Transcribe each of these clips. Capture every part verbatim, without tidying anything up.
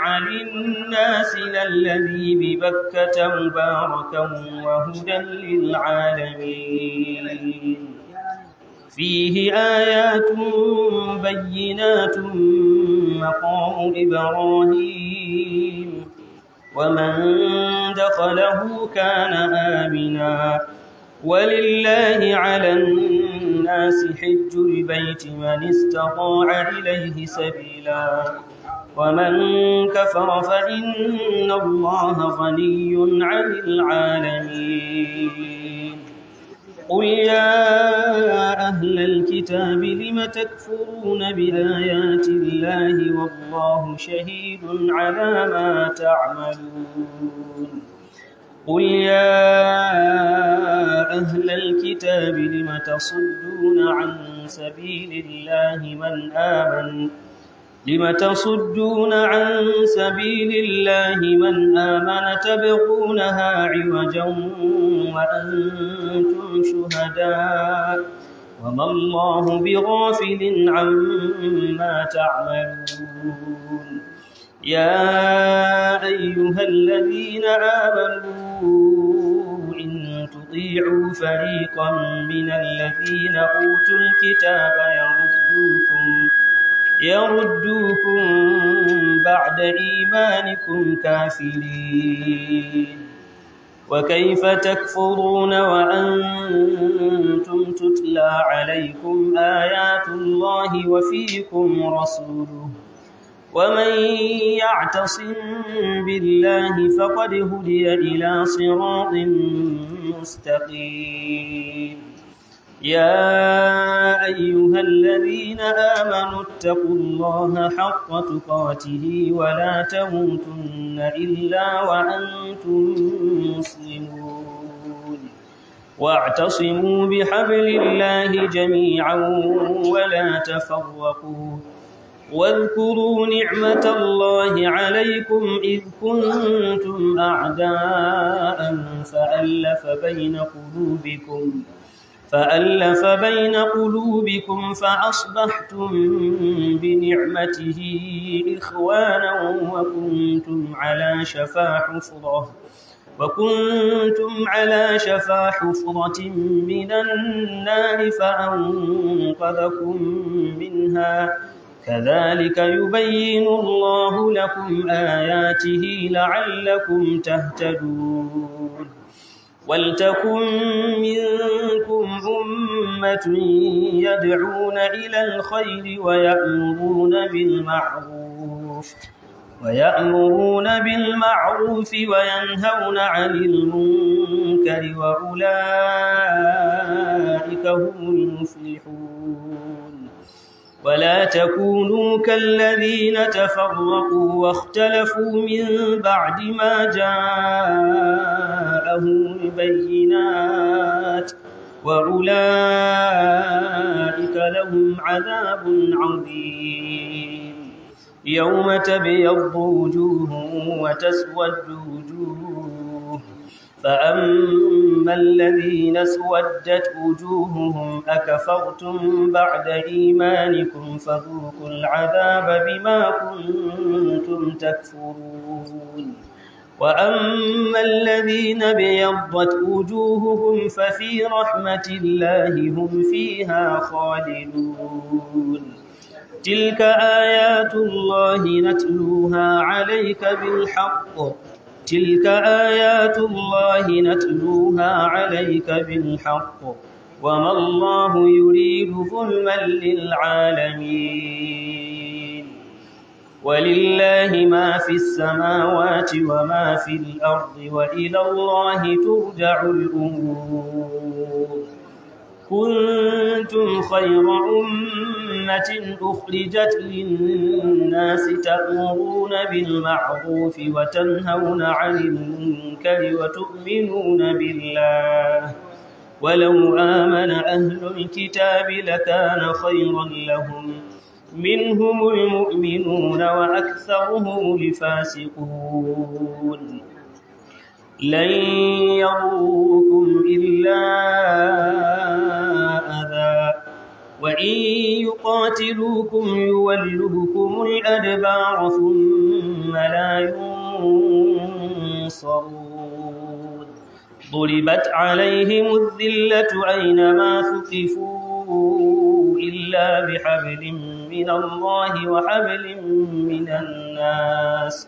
جامع للناس للذي ببكة مباركا وهدى للعالمين فيه آيات بينات مقام إبراهيم ومن دخله كان آمنا ولله على الناس حج البيت من استطاع إليه سبيلا ومن كفر فإن الله غني عن العالمين قل يا أهل الكتاب لم تكفرون بآيات الله والله شهيد على ما تعملون قل يا أهل الكتاب لم تصدون عن سبيل الله من آمن لم تصدون عن سبيل الله من آمن تبغونها عوجا وأنتم شهداء وما الله بغافل عما تعملون يا أيها الذين آمنوا إن تطيعوا فريقا من الذين أوتوا الكتاب يردوكم يردوكم بعد إيمانكم كافرين وكيف تكفرون وأنتم تتلى عليكم آيات الله وفيكم رسوله ومن يعتصم بالله فقد هدي إلى صراط مستقيم يا أيها الذين آمنوا اتقوا الله حق تقاته ولا تموتن إلا وأنتم مسلمون واعتصموا بحبل الله جميعا ولا تفرقوا واذكروا نعمة الله عليكم إذ كنتم أعداء فألف بين قلوبكم فألف بين قلوبكم فأصبحتم بنعمته إخوانا وكنتم على شفا حفرة وكنتم على شفا حفرة من النار فأنقذكم منها كذلك يبين الله لكم آياته لعلكم تهتدون ولتكن منكم أمة يدعون إلى الخير ويأمرون بالمعروف ويأمرون بالمعروف وينهون عن المنكر وأولئك هم المفلحون ولا تكونوا كالذين تفرقوا واختلفوا من بعد ما جاءهم البينات وأولئك لهم عذاب عظيم يوم تبيض وجوه وتسود وجوه فأما الذين اسودت وجوههم أكفرتم بعد إيمانكم فذوقوا العذاب بما كنتم تكفرون وأما الذين ابيضت وجوههم ففي رحمة الله هم فيها خالدون تلك آيات الله نتلوها عليك بالحق تلك آيات الله نتلوها عليك بالحق وما الله يريد ظلما للعالمين ولله ما في السماوات وما في الأرض وإلى الله ترجع الأمور كنتم خير أمة أخرجت للناس تأمرون بالمعروف وتنهون عن المنكر وتؤمنون بالله ولو آمن أهل الكتاب لكان خيرا لهم منهم المؤمنون وأكثرهم الفاسقون لن يضروكم إلا أذى وإن يقاتلوكم يولوكم الأدبار ثم لا ينصرون ضربت عليهم الذلة أينما ثقفوا إلا بحبل من الله وحبل من الناس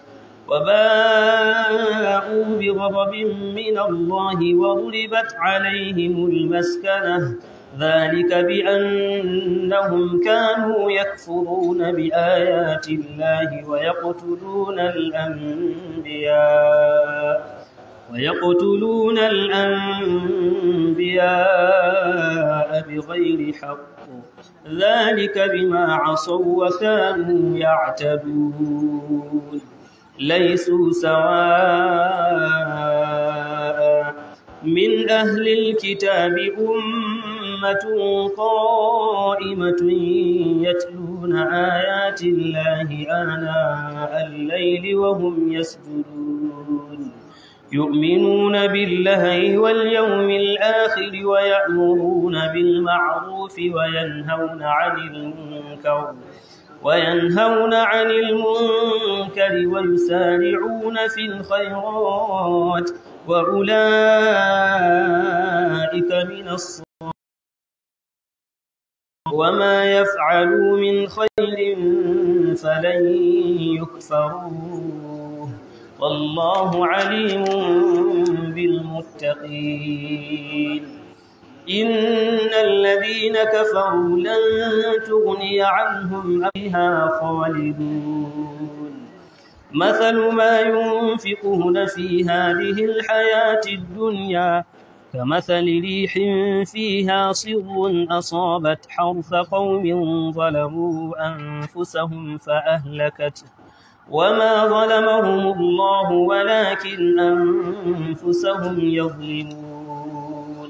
وباءوا بغضب من الله وضربت عليهم المسكنة ذلك بأنهم كانوا يكفرون بآيات الله ويقتلون الأنبياء ويقتلون الأنبياء بغير حق ذلك بما عصوا وكانوا يعتدون ليسوا سواء من أهل الكتاب أمة قائمة يتلون آيات الله آناء الليل وهم يسجدون يؤمنون بالله واليوم الآخر ويأمرون بالمعروف وينهون عن المنكر وينهون عن المنكر ويسارعون في الخيرات وأولئك من الصالحين وما يفعلوا من خير فلن يكفروه والله عليم بالمتقين إن الذين كفروا لن تغني عنهم فيها خالدون مثل ما ينفقون في هذه الحياة الدنيا كمثل ريح فيها صر أصابت حرث قوم ظلموا أنفسهم فأهلكته وما ظلمهم الله ولكن أنفسهم يظلمون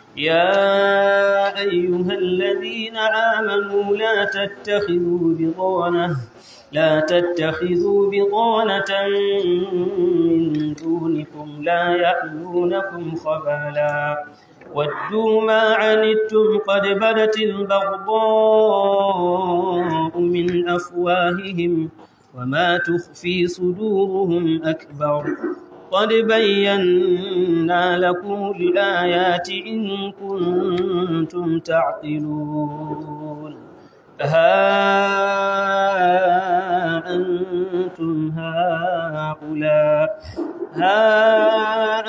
يا أيها الذين آمنوا لا تتخذوا بطانة لا تتخذوا بطانة من دونكم لا يألونكم خبالا ودوا ما عنتم قد بدت البغضاء من أفواههم وما تخفي صدورهم أكبر قد بينا لكم الآيات إن كنتم تعقلون ها أنتم هؤلاء ها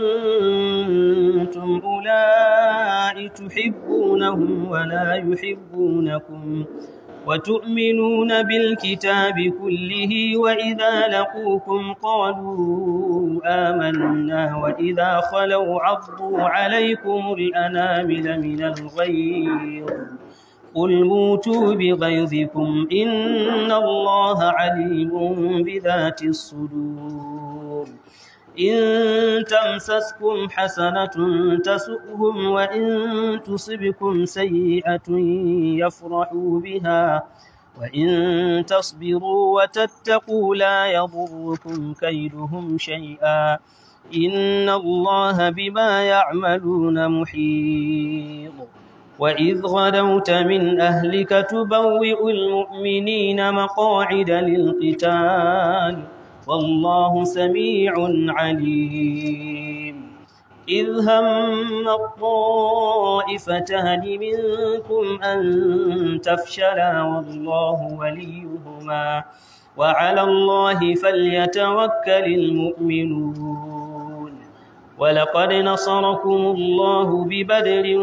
أنتم أولئك تحبونهم ولا يحبونكم وتؤمنون بالكتاب كله وإذا لقوكم قالوا آمنا وإذا خلوا عضوا عليكم الأنامل من الغيظ قل موتوا بغيظكم إن الله عليم بذات الصدور إن تمسسكم حسنة تسؤهم وإن تصبكم سيئة يفرحوا بها وإن تصبروا وتتقوا لا يضركم كيدهم شيئا إن الله بما يعملون محيط وإذ غدوت من أهلك تبوئ المؤمنين مقاعد للقتال والله سميع عليم إذ هم الطائفتان منكم أن تفشلا والله وليهما وعلى الله فليتوكل المؤمنون ولقد نصركم الله ببدر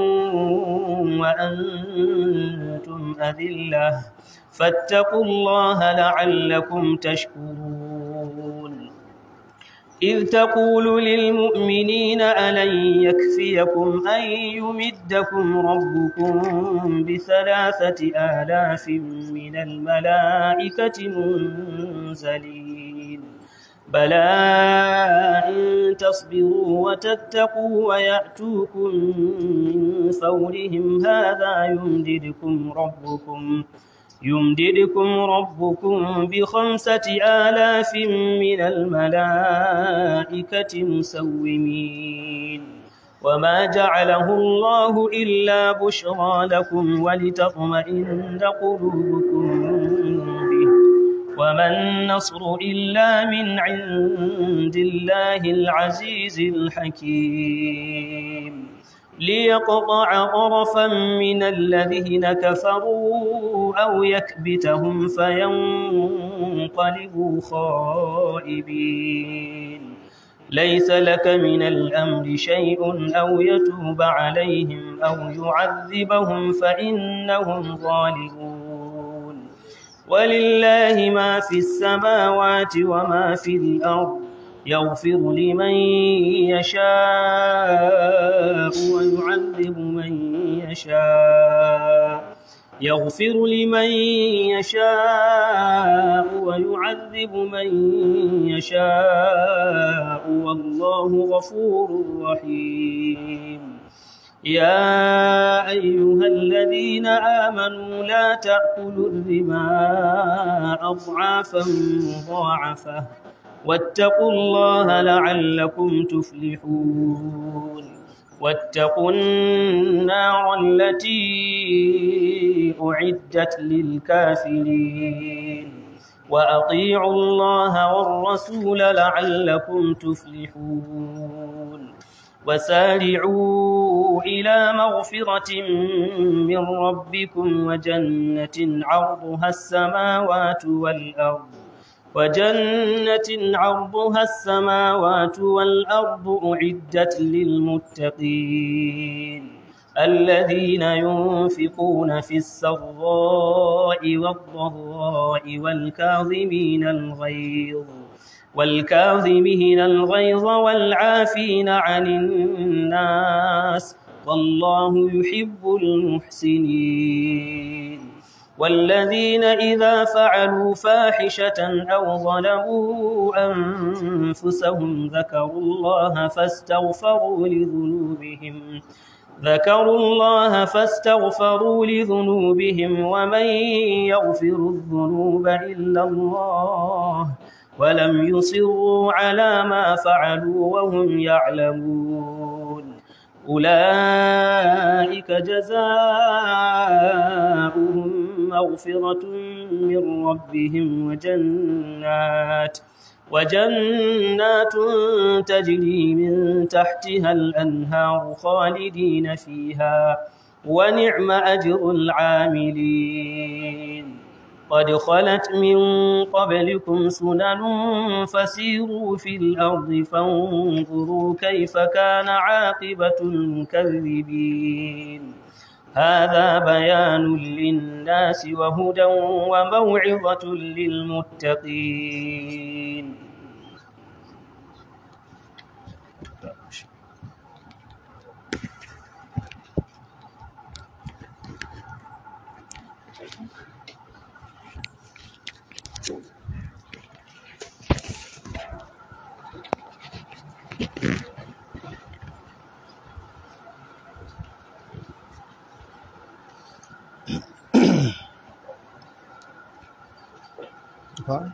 وأنتم أذلة فاتقوا الله لعلكم تشكرون إذ تقول للمؤمنين ألن يكفيكم أن يمدكم ربكم بثلاثة آلاف من الملائكة منزلين بلى إن تصبروا وتتقوا ويأتوكم من فورهم هذا يمددكم ربكم يمددكم ربكم بخمسة آلاف من الملائكة مسومين وما جعله الله إلا بشرى لكم ولتطمئن قلوبكم به وما النصر إلا من عند الله العزيز الحكيم ليقطع طرفا من الذين كفروا أو يكبتهم فينقلبوا خائبين ليس لك من الأمر شيء أو يتوب عليهم أو يعذبهم فإنهم ظالمون ولله ما في السماوات وما في الأرض يغفر لمن يشاء ويعذب من يشاء يغفر لمن يشاء ويعذب من يشاء والله غفور رحيم يا أيها الذين آمنوا لا تأكلوا الربا أضعافا مضاعفة واتقوا الله لعلكم تفلحون واتقوا النار التي أعدت للكافرين وأطيعوا الله والرسول لعلكم تفلحون وسارعوا إلى مغفرة من ربكم وجنة عرضها السماوات والأرض وجنة عرضها السماوات والأرض أعدت للمتقين الذين ينفقون في السراء والضراء والكاظمين الغيظ والكاظمين الغيظ والعافين عن الناس والله يحب المحسنين والذين إذا فعلوا فاحشة أو ظلموا أنفسهم ذكروا الله فاستغفروا لذنوبهم ذكروا الله فاستغفروا لذنوبهم ومن يغفر الذنوب إلا الله ولم يصروا على ما فعلوا وهم يعلمون أولئك جزاؤهم مغفرة من ربهم وجنات وجنات تجري من تحتها الأنهار خالدين فيها ونعم أجر العاملين قد خلت من قبلكم سنن فسيروا في الأرض فانظروا كيف كان عاقبة المكذبين هذا بيان للناس وهدى وموعظة للمتقين Huh?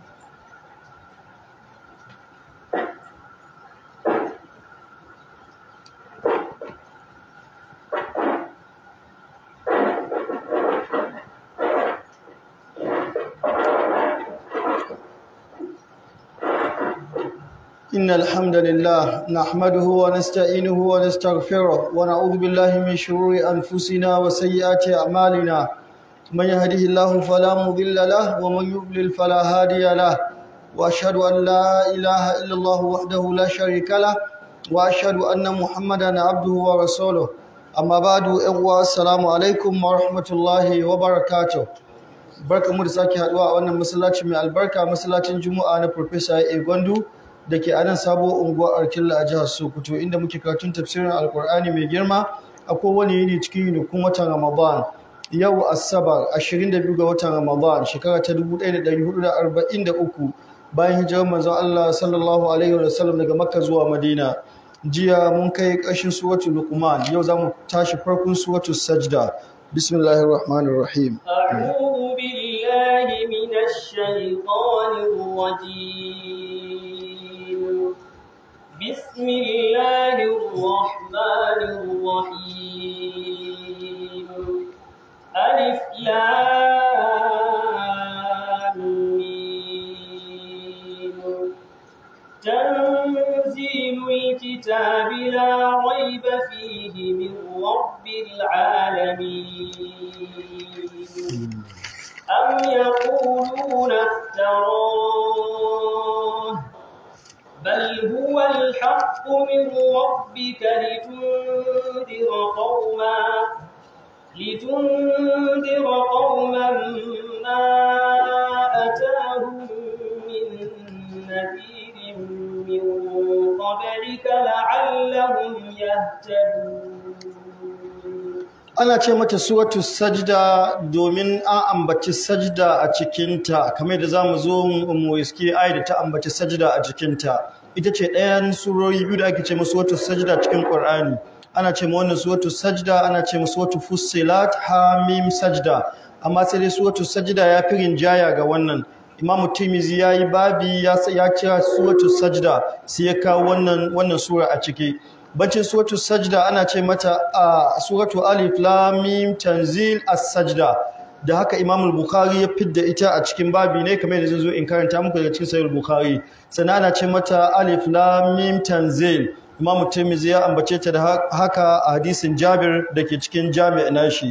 إن الحمد لله نحمده ونستعينه ونستغفره ونعوذ بالله من شرور أنفسنا وسيئات أعمالنا من يهده الله فلا مضل له ومن يضلل فلا هادي له وأشهد أن لا إله إلا الله وحده لا شريك له وأشهد أن محمدا عبده ورسوله أما بعد السلام عليكم ورحمة الله وبركاته barkamu da sake haduwa a wannan masallaci mai albarka masallacin Juma'a na Professor A Gwandu dake a nan sabuwar unguwar Arkilla a jihar Sokoto inda muke karatun tafsirin Alkur'ani mai girma a kowane yini cikin yinukun watan Ramadan. Yau Asabar ashirin da biyu ga watan Ramadan shekara ta dubu ɗaya da ɗari hudu da arba'in da uku bayan hijirar manzon Allah sallallahu alaihi wa sallam daga Makka zuwa Madina. Jiya mun kai ƙarshen suratul Luqman, yau zamu tashi farkon suratul Sajda. Bismillahir Rahmanir Rahim. A'udhu billahi minash shaitanir rajim. Bismillahir Rahmanir Rahim. ألف لام تنزيل الكتاب لا ريب فيه من رب العالمين أم يقولون افتراه بل هو الحق من ربك لتنذر قوما لتنذر قوما ما أتاهم من نذير من قبلك لعلهم يهتدون. Ana ce mata suratul sajda domin an ambaci sajda a cikinta, kamar da za mu zo mu iske ayat da ta ambaci sajda a cikinta. Ita ce ɗayan surori biyu da ake ce masu suratul sajda cikin Qur'ani. Ana ce ma wannan suratul sajda, ana ce masu suratul fussilat, hamim, sajda. Amma sai dai suratul sajda ya fi rinjaya ga wannan. Imam Tirmidhi ya yi babi ya ya kira suratul sajda sai ya kawo wannan wannan sura a ciki. Bacin suratul sajda ana ce mata a suratul alif lam mim tanzil as-sajda. Da haka Imam al-Bukhari ya fidda ita a cikin babi ne kamar yadda zan zo in karanta muku daga cikin Sahih al-Bukhari. Sannan ana ce mata alif lam mim tanzil. Imam Tirmidhi ya ambace ta da haka a hadisin Jabir dake cikin Jami' nashi.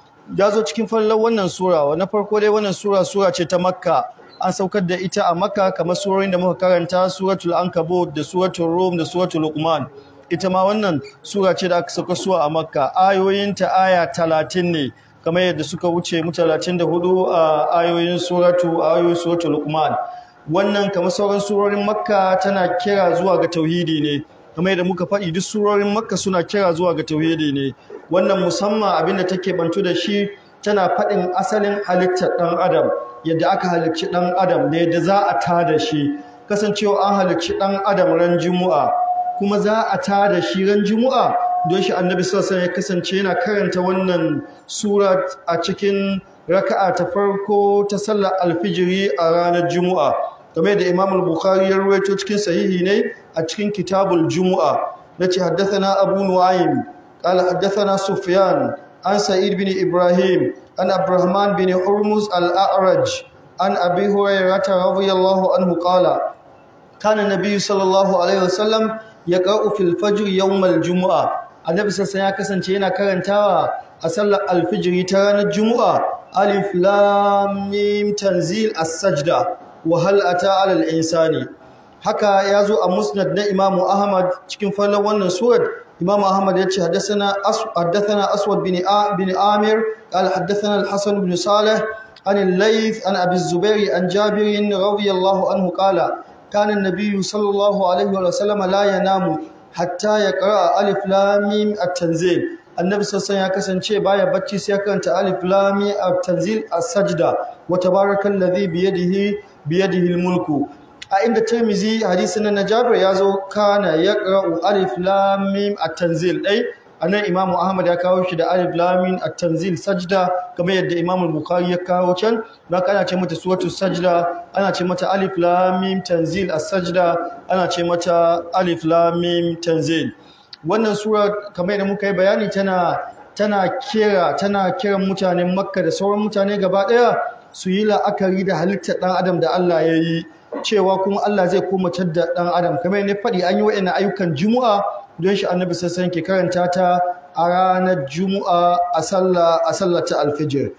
Ya zo cikin fallar wannan sura, na farko dai wannan sura sura ce ta Makka. An saukar da ita a Makka kamar surorin da muka karanta suratul Ankabut da suratul Rum da suratul Luqman. Ita ma wannan sura ce da aka sauka suwa a Makka. Ayoyinta aya talatin ne kamar yadda suka wuce mu talatin da hudu a ayoyin suratu ayoyin suratul Luqman. Wannan kamar sauran surorin Makka tana kira zuwa ga tauhidi ne. Kamar yadda muka faɗi duk surorin Makka suna kira zuwa ga tauhidi ne. Wannan musamman abinda take bantu da shi tana faɗin asalin halittar ɗan adam, yadda aka halicci ɗan adam da yadda za a tada shi. Kasancewa an halicci ɗan adam ran Juma'a kuma za a tada shi ran Juma'a, don shi Annabi sallallahu alaihi wasallam ya kasance yana karanta wannan sura a cikin raka'a ta farko ta sallar alfijiri a ranar Juma'a. Kamar da Imam al-Bukhari ya rawaito cikin sahihi ne a cikin Kitabul Jumu'a. Nace haddathana Abu Nu'aym qala haddathana Sufyan an Sa'id bin Ibrahim an Abdurrahman bin Hurmuz al-A'raj an Abi Hurairah radhiyallahu anhu qala kana Nabi sallallahu alaihi wasallam yaqra'u fil fajr yawm al-jumu'a. Annabi sallallahu ya kasance yana karantawa a sallar alfijiri ta ranar Jumu'a alif lam mim tanzil as-sajda wa hal ata 'ala al-insani. Haka yazo a musnad na Imam Ahmad cikin fallan wannan surat. Imam Ahmad yace haddathana haddathana Aswad bin A bin Amir qala haddathana al-Hasan bin Salih an al-Layth an Abi az-Zubair an Jabir radiyallahu anhu qala kana an-nabiy sallallahu alaihi wa sallam la yanamu hatta yaqra alif lam mim at-tanzil. Annabi sallallahu ya kasance baya bacci sai ya karanta alif lam mim at-tanzil as-sajda wa tabarakallazi bi yadihi bi yadihi al-mulku. A inda Tirmidhi hadisin na Jabir yazo kana yaqra'u alif lam mim at-tanzil dai anan Imam Ahmad ya kawo shi da alif lam mim at-tanzil sajda kamar yadda Imam Bukhari ya kawo can. Haka ana ce mata suratul sajda, ana ce mata alif lam mim tanzil as-sajda, ana ce mata alif lam mim tanzil. Wannan sura kamar yadda muka yi bayani tana tana kira tana kiran mutanen Makka da sauran mutane gaba daya su yi la'akari da halittar dan adam da Allah ya yi, cewa kuma Allah zai komatar da dan adam. Kamar ne faɗi an yi wa'annan ayyukan Juma'a don shi Annabi sallallahu alaihi wasallam ke karanta ta a ranar Juma'a a sallah a sallata al-fajr.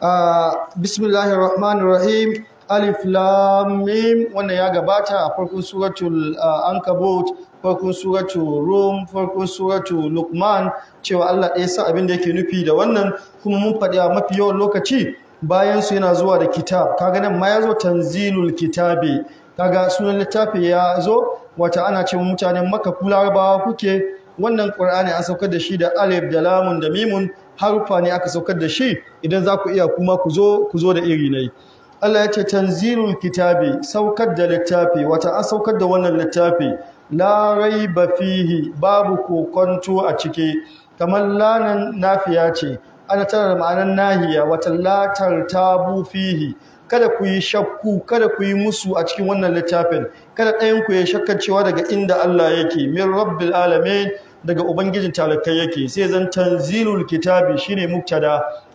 Bismillahir Rahmanir Rahim. Alif Lam Mim wannan ya gabata a farkon suratul Ankabut, farkon suratul Rum, farkon suratul Luqman, cewa Allah ɗaya san abin da yake nufi da wannan. Kuma mun faɗi a mafi yawan lokaci bayan su yana zuwa da kitab. Kaga nan ma yazo tanzilul kitabi, kaga sunan littafi ya zo. Wata ana cewa mutanen Makka ku Larabawa kuke, wannan Qur'ani an saukar da shi da alif da lamun da mimun, harufa ne aka saukar da shi. Idan za ku iya kuma ku zo ku zo da iri ne. Allah ya ce tanzilul kitabi, saukar da littafi. Wata an saukar da wannan littafi la raiba fihi, babu kokonto a ciki. Kamar lanan nafiya ce, ana tana da ma'anar nahiya. Wata la tartabu fihi, kada ku yi shakku, kada ku yi musu a cikin wannan littafin. Kada ɗayan ku ya shakkar cewa daga inda Allah yake, min rabbil alamin, daga ubangijin talakai yake. Sai zan tanzilul kitabi shine mubtada,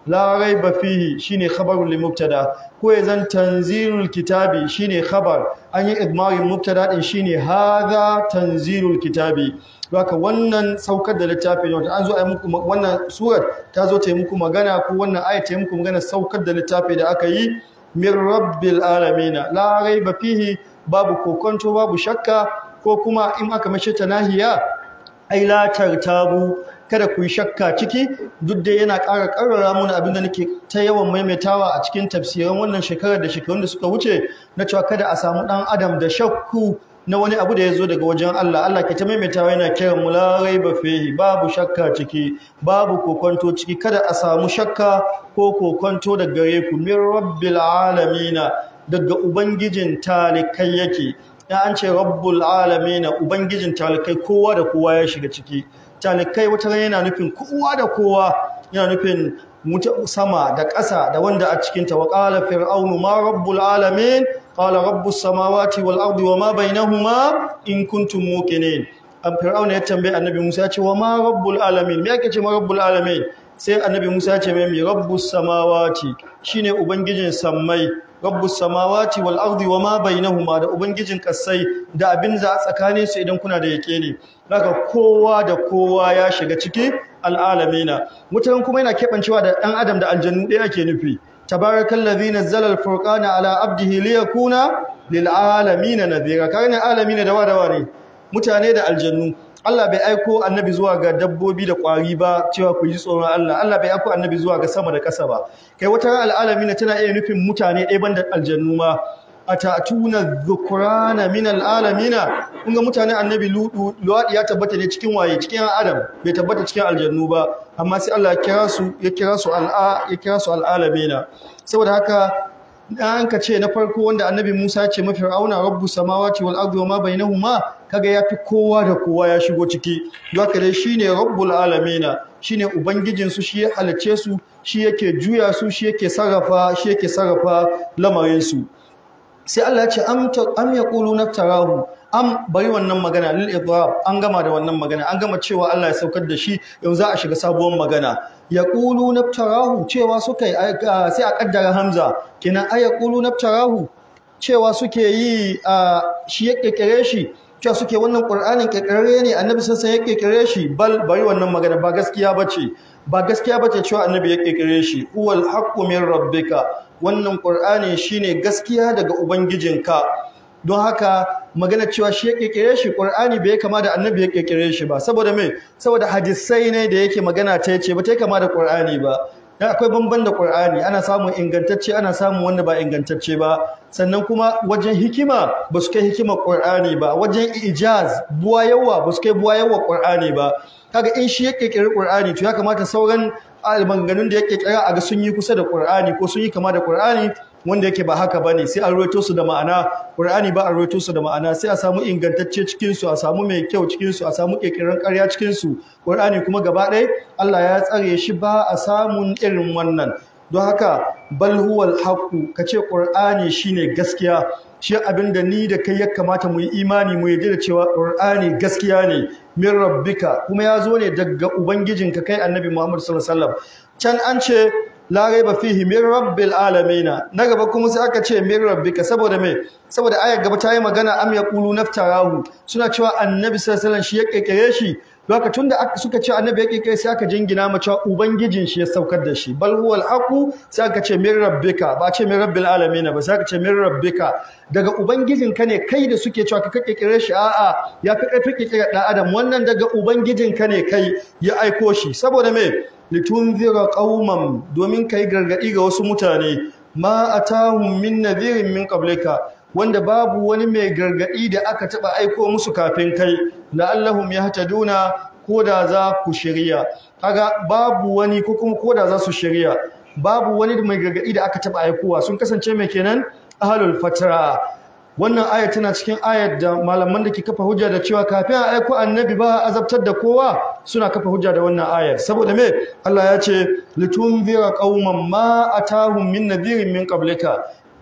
la raiba fihi shine khabarul mubtada ko ya zan tanzilul kitabi shine khabar an yi idmarin mubtada din shine hadha tanzilul kitabi haka wannan saukar da littafi ne an zo a yi muku wannan surat ta zo ta yi muku magana ko wannan ayat ta yi muku magana saukar da littafi da aka yi min rabbil alamin la raiba fihi babu kokonto babu shakka ko kuma in aka mace ta nahiya ai la tartabu kada ku yi shakka ciki duk da yana ƙara ƙarara mana abin da nake ta yawan maimaitawa a cikin tafsiran wannan shekarar da shekarun da suka wuce na cewa kada a samu ɗan adam da shakku na wani abu da ya zo daga wajen Allah Allah ke ta maimaitawa yana kiran mu la raiba fihi babu shakka ciki babu kokonto ciki kada a samu shakka ko kokonto daga gare ku min rabbil alamin daga ubangijin talikai yake ya an ce rabbul alamin ubangijin talikai kowa da kowa ya shiga ciki talikai wata ran yana nufin kowa da kowa yana nufin sama da ƙasa da wanda a cikin ta wa qala fir'aunu ma rabbul alamin qala rabbus samawati wal ardi wama bainahuma in kuntum muqinin an fir'auna ya tambaye annabi Musa ya ce wa ma rabbul alamin me yake ce ma rabbul alamin sai annabi Musa ya ce mai rabbus samawati shine ubangijin sammai rabbus samawati wal ardi wama bainahuma da ubangijin kasai da abin za a tsakanin su idan kuna da yaqini daga kowa da kowa ya shiga ciki alalamina mutan kuma yana kebancewa da dan adam da aljannu ɗaya ake nufi tabarakallazi nazzala alfurqana ala abdihi liyakuna lilalamin nadhira kana alamin da wadawa ne mutane da aljannu Allah bai aiko annabi zuwa ga dabbobi da ƙwari ba cewa ku yi tsoron Allah Allah bai aiko annabi zuwa ga sama da ƙasa ba kai wata ran al'alamin tana iya nufin mutane ɗaya banda aljannu ma atatuna dhukrana min al'alamin kun ga mutane annabi ludu luwadi ya tabbata ne cikin waye cikin adam bai tabbata cikin aljannu ba amma sai Allah ya kira su ya kira su al'a ya kira su al'alamin saboda haka dan ka ce na farko wanda annabi Musa ya ce mafi fir'auna rabbus samawati wal ardi wama bainahuma kaga yafi kowa da kowa ya shigo ciki haka dai shine rabbul alamin shine ubangijin su shi ya halice su shi yake juya su shi yake sarrafa shi yake sarrafa lamarin su sai Allah ya ce am am yaquluna tarahu am bari wannan magana lil idrab an gama da wannan magana an gama cewa Allah ya saukar da shi yanzu za a shiga sabuwar magana yaquluna tarahu cewa suka sai a kaddara hamza kenan ay yaquluna tarahu cewa suke yi shi ya kekere shi cewa suke wannan qur'anin kekere ne annabi sassan ya kekere shi bal bari wannan magana ba gaskiya bace ba gaskiya bace cewa annabi ya kekere shi huwal haqqu min rabbika wannan qur'ani shine gaskiya daga ubangijinka don haka magana cewa shi ya kekere shi qur'ani bai kama da annabi ya kekere shi ba saboda me saboda hadisai ne da yake magana ta yace ba ta kama da qur'ani ba dan akwai bamban da qur'ani ana samun ingantacce ana samun wanda ba ingantacce ba sannan kuma wajen hikima ba su kai hikimar qur'ani ba wajen ijaz buwayawa ba su kai buwayawa qur'ani ba kaga in shi ya kekere qur'ani to ya kamata sauran almanganun da yake kira a ga sun yi kusa da qur'ani ko sun yi kama da qur'ani wanda yake ba haka bane sai an ruwaito su da ma'ana Qur'ani ba a ruwaito su da ma'ana sai a samu ingantacce cikin su a samu mai kyau cikin su a samu kekiran ƙarya cikin su Qur'ani kuma gaba ɗaya Allah ya tsare shi ba a samun irin wannan don haka bal huwal haqu kace Qur'ani shine gaskiya shi abinda ni da kai ya kamata mu yi imani mu yarda da cewa Qur'ani gaskiya ne min rabbika kuma ya zo ne daga ubangijinka kai Annabi Muhammad sallallahu alaihi wasallam can an ce la raiba fihi min rabbil alamin na gaba kuma sai aka ce min rabbika saboda me saboda ayar gaba ta yi magana am yaqulu naftarahu suna cewa annabi sallallahu alaihi wasallam shi ya kekere shi haka tunda aka suka ce annabi ya kekere sai aka jingina ma cewa ubangijin shi ya saukar da shi bal huwal haqu sai aka ce min rabbika ba ce min rabbil alamin ba sai aka ce min rabbika daga ubangijin ka ne kai da suke cewa ka kekere shi a'a ya fi karfi kekere dan adam wannan daga ubangijin ka ne kai ya aiko shi saboda me litunzira qauman domin kai gargadi ga wasu mutane ma atahum min nadhirin min qablika wanda babu wani mai gargadi da aka taba aiko musu kafin kai la'allahum yahtaduna koda za ku shiriya kaga babu wani ko kuma koda za su shiriya babu wani mai gargadi da aka taba aikowa sun kasance mai kenan ahlul fatra wannan ayat tana cikin ayat da malaman da ke kafa hujja da cewa kafin a aiko annabi ba azabtar da kowa suna kafa hujja da wannan ayat saboda me Allah ya ce litunzira qauman ma atahum min nadhirin min qablika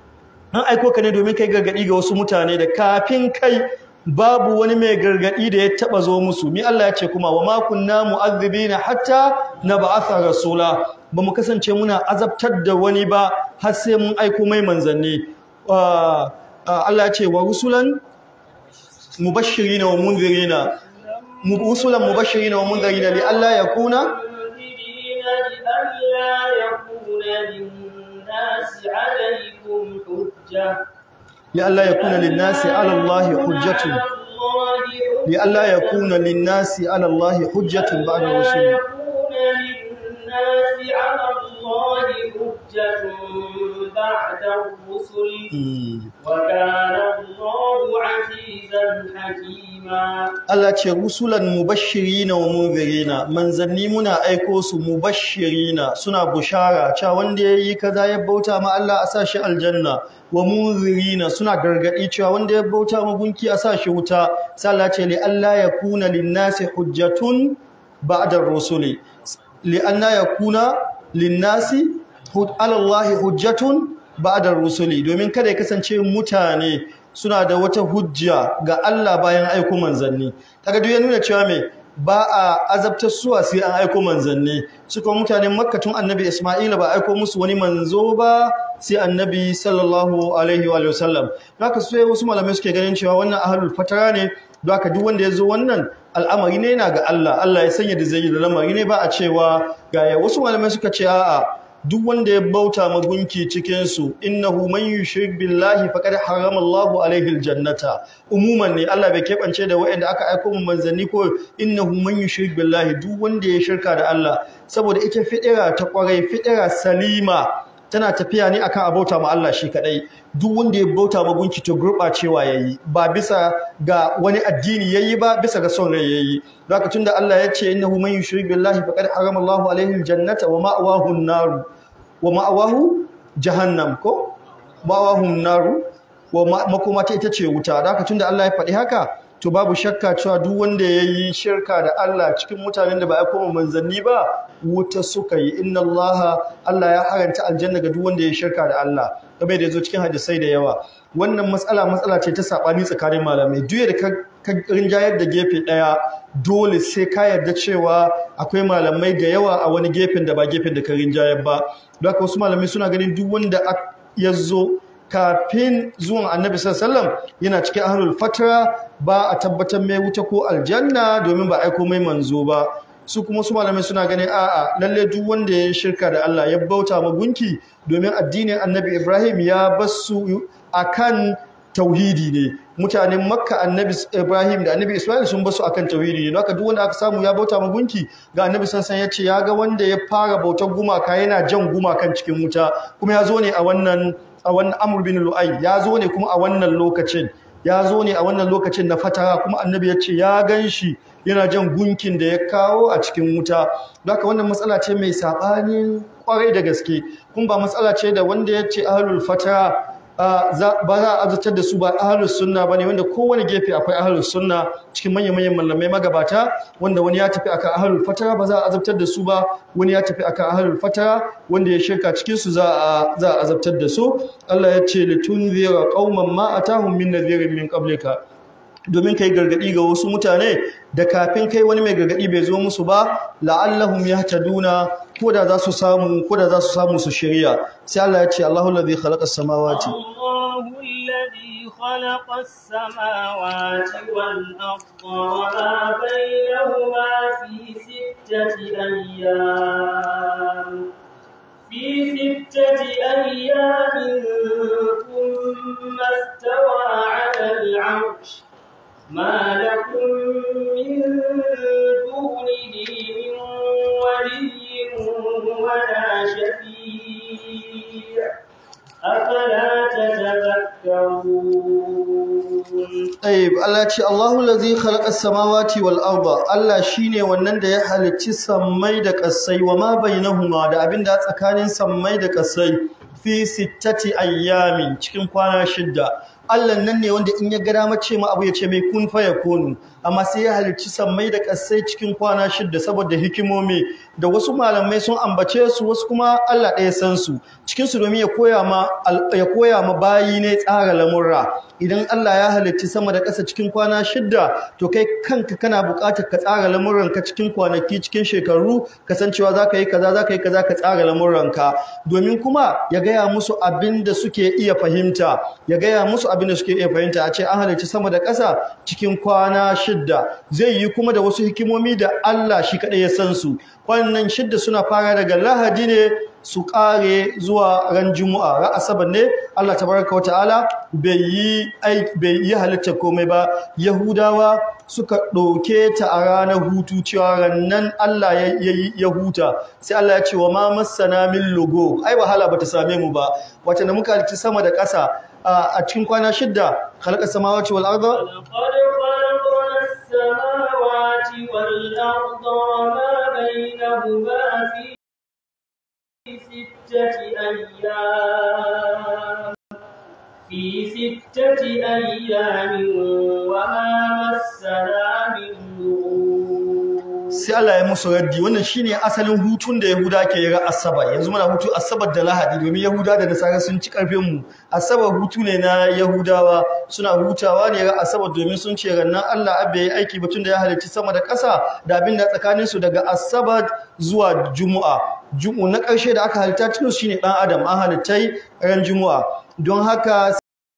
an aiko ka ne domin kai gargadi ga wasu mutane da kafin kai babu wani mai gargadi da ya taba zo musu mi Allah ya ce kuma wa ma kunna mu'adhibina hatta nab'atha rasula bamu kasance muna azabtar da wani ba har sai mun aiko mai manzanni Allah ya ce wa rusulan mubashirina wa munzirina rusulan mubashirina wa munzirina li alla yakuna لئلا يكون للناس على الله حجة لئلا يكون للناس على الله حجة بعد الرسول بعد الرسل وكان الله عزيزا حكيما Allah ce rusulan mubashirina wa munzirina manzanni muna aiko su mubashirina suna bushara cewa wanda yayi kaza ya bauta ma Allah a sashi aljanna wa munzirina suna gargadi cewa wanda ya bauta ma gunki a sashi wuta sai Allah ce li alla yakuna linnasi hujjatun ba'da ar-rusuli li anna yakuna linnasi ala Allah hujjatun ba'da ar-rusuli domin kada ya kasance mutane suna da wata hujja ga Allah bayan aiko manzanni kaga duk ya nuna cewa me ba a azabtar suwa sai an aiko manzanni suka mutanen Makka tun annabi Isma'ila ba aiko musu wani manzo ba sai annabi sallallahu alaihi wa sallam haka sai wasu malamai suke ganin cewa wannan ahlul fatara ne don haka duk wanda ya zo wannan al'amari ne yana ga Allah Allah ya sanya da zai yi da lamari ne ba a cewa ga wasu malamai suka ce a'a duk wanda ya bauta ma gunki cikin su innahu man yushrik billahi faqad harrama Allahu alaihi aljannata umuman ne Allah bai kebance da wanda aka aika mu manzanni ko innahu man yushrik billahi duk wanda ya shirka da Allah saboda ita fidira ta kwarai fidira salima tana tafiya ne akan abauta ma Allah shi kadai duk wanda ya bauta ma gunki to gurbacewa yayi ba bisa ga wani addini yayi ba bisa ga son rai yayi haka tunda Allah ya ce innahu man yushrik billahi faqad harrama Allahu alaihi aljannata wa ma'wahu an-nar wa ma'wahu jahannam ko ma'wahu an-nar wa makoma ta ita ce wuta haka tunda Allah ya faɗi haka to babu shakka cewa duk wanda yayi shirka da Allah cikin mutanen da ba ya koma manzanni ba wuta suka yi inna Allah Allah ya haranta aljanna ga duk wanda yayi shirka da Allah kamar da yazo cikin hadisai da yawa wannan matsala matsala ce ta sabani tsakanin malamai duk da ka rinjayar da gefe daya dole sai ka yarda cewa akwai malamai da yawa a wani gefen da ba gefen da ka rinjayar ba don haka wasu malamai suna ganin duk wanda ya zo kafin zuwan annabi sallallahu alaihi wasallam yana cikin ahlul fatra ba a tabbatar mai wuta ko aljanna domin ba aiko mai manzo ba su kuma su malamai suna ganin a'a lalle duk wanda ya shirka da Allah ya bauta ma gunki domin addinin annabi Ibrahim ya basu akan tauhidi ne mutanen Makka annabi Ibrahim da annabi Ismail sun basu akan tauhidi ne haka duk wanda aka samu ya bauta ma gunki ga annabi sansan ya ce ya ga wanda ya fara bautar gumaka yana jan gumakan cikin wuta kuma ya zo ne a wannan a wannan Amr bin Lu'ay ya zo ne kuma a wannan lokacin ya zo ne a wannan lokacin na fatara kuma annabi ya ce ya ganshi yana jan gunkin da ya kawo a cikin wuta don haka wannan matsala ce mai sabanin kwarai da gaske kuma ba matsala ce da wanda ya ce ahlul fatara ba za a azabtar da su ba ahlus sunna bane wanda kowane gefe akwai ahlus sunna cikin manyan manyan malamai magabata wanda wani ya tafi akan ahlul fatara ba za a azabtar da su ba wani ya tafi akan ahlul fatara wanda ya shirka cikin su za a za a azabtar da su Allah ya ce litunzira qauman ma atahum min nadhirin min qablika domin kai gargadi ga wasu mutane da kafin kai wani mai gargadi bai zo musu ba la'allahum yahtaduna ko da za su samu ko da za su samu su shari'a sai Allah ya ce Allahu allazi khalaqa as-samawati Allahu allazi khalaqa as-samawati wal arda wa ma bainahuma fi sittati ayyam fi sittati ayyamin thumma istawa 'ala al-'arsh ما لكم من دونه من ولي ولا شفيع أفلا تتذكرون طيب الله ce Allahu allazi khalaqa as-samawati wal arda Allah shine wannan da ya halicci sammai da kasai wa ma bainahuma da abinda tsakanin sammai da kasai fi sittati ayyamin cikin kwana shidda Allah nan ne wanda in ya ga dama ce ma abu ya ce mai kun fa yakunu amma sai ya halicci sammai da kasai cikin kwana shidda saboda hikimomi da wasu malamai sun ambace su wasu kuma Allah ɗaya san su cikin su domin ya koya ma ya koya ma bayi ne tsara lamurra idan Allah ya halicci sama da ƙasa cikin kwana shidda to kai kanka kana buƙatar ka tsara lamuranka cikin kwanaki cikin shekaru kasancewa zaka yi kaza zaka yi kaza ka tsara lamuranka domin kuma ya gaya musu abin da suke iya fahimta ya gaya musu abin da suke iya fahimta a ce an halicci sama da ƙasa cikin kwana shidda zai yi kuma da wasu hikimomi da Allah shi kaɗai ya san su kwanan shidda suna fara daga Lahadi ne su kare zuwa ran Juma'a ran Asabar ne Allah tabaraka wataala bai yi bai yi halitta komai ba Yahudawa suka ɗauke ta a ranar hutu cewa rannan Allah ya huta sai Allah ya ce wa ma massana min lugo ai wahala bata same mu ba wata da muka halitta sama da ƙasa a cikin kwana shidda khalaqa samawati wal arda والأرض وما بينهما في ستة أيام في ستة أيام وما مسنا من لغوب sai Allah ya musu raddi wannan shine asalin hutun da Yahuda ke yi Asabar yanzu muna hutu Asabar da Lahadi domin Yahuda da Nasara sun ci karfin mu Asabar hutu ne na Yahudawa suna hutawa ne ran Asabar domin sun ce rannan Allah abbe yayi aiki batun da ya halicci sama da ƙasa da abin da tsakanin su daga Asabar zuwa Juma'a Juma'a na ƙarshe da aka halitta cikin shine dan Adam an halittai ran Juma'a don haka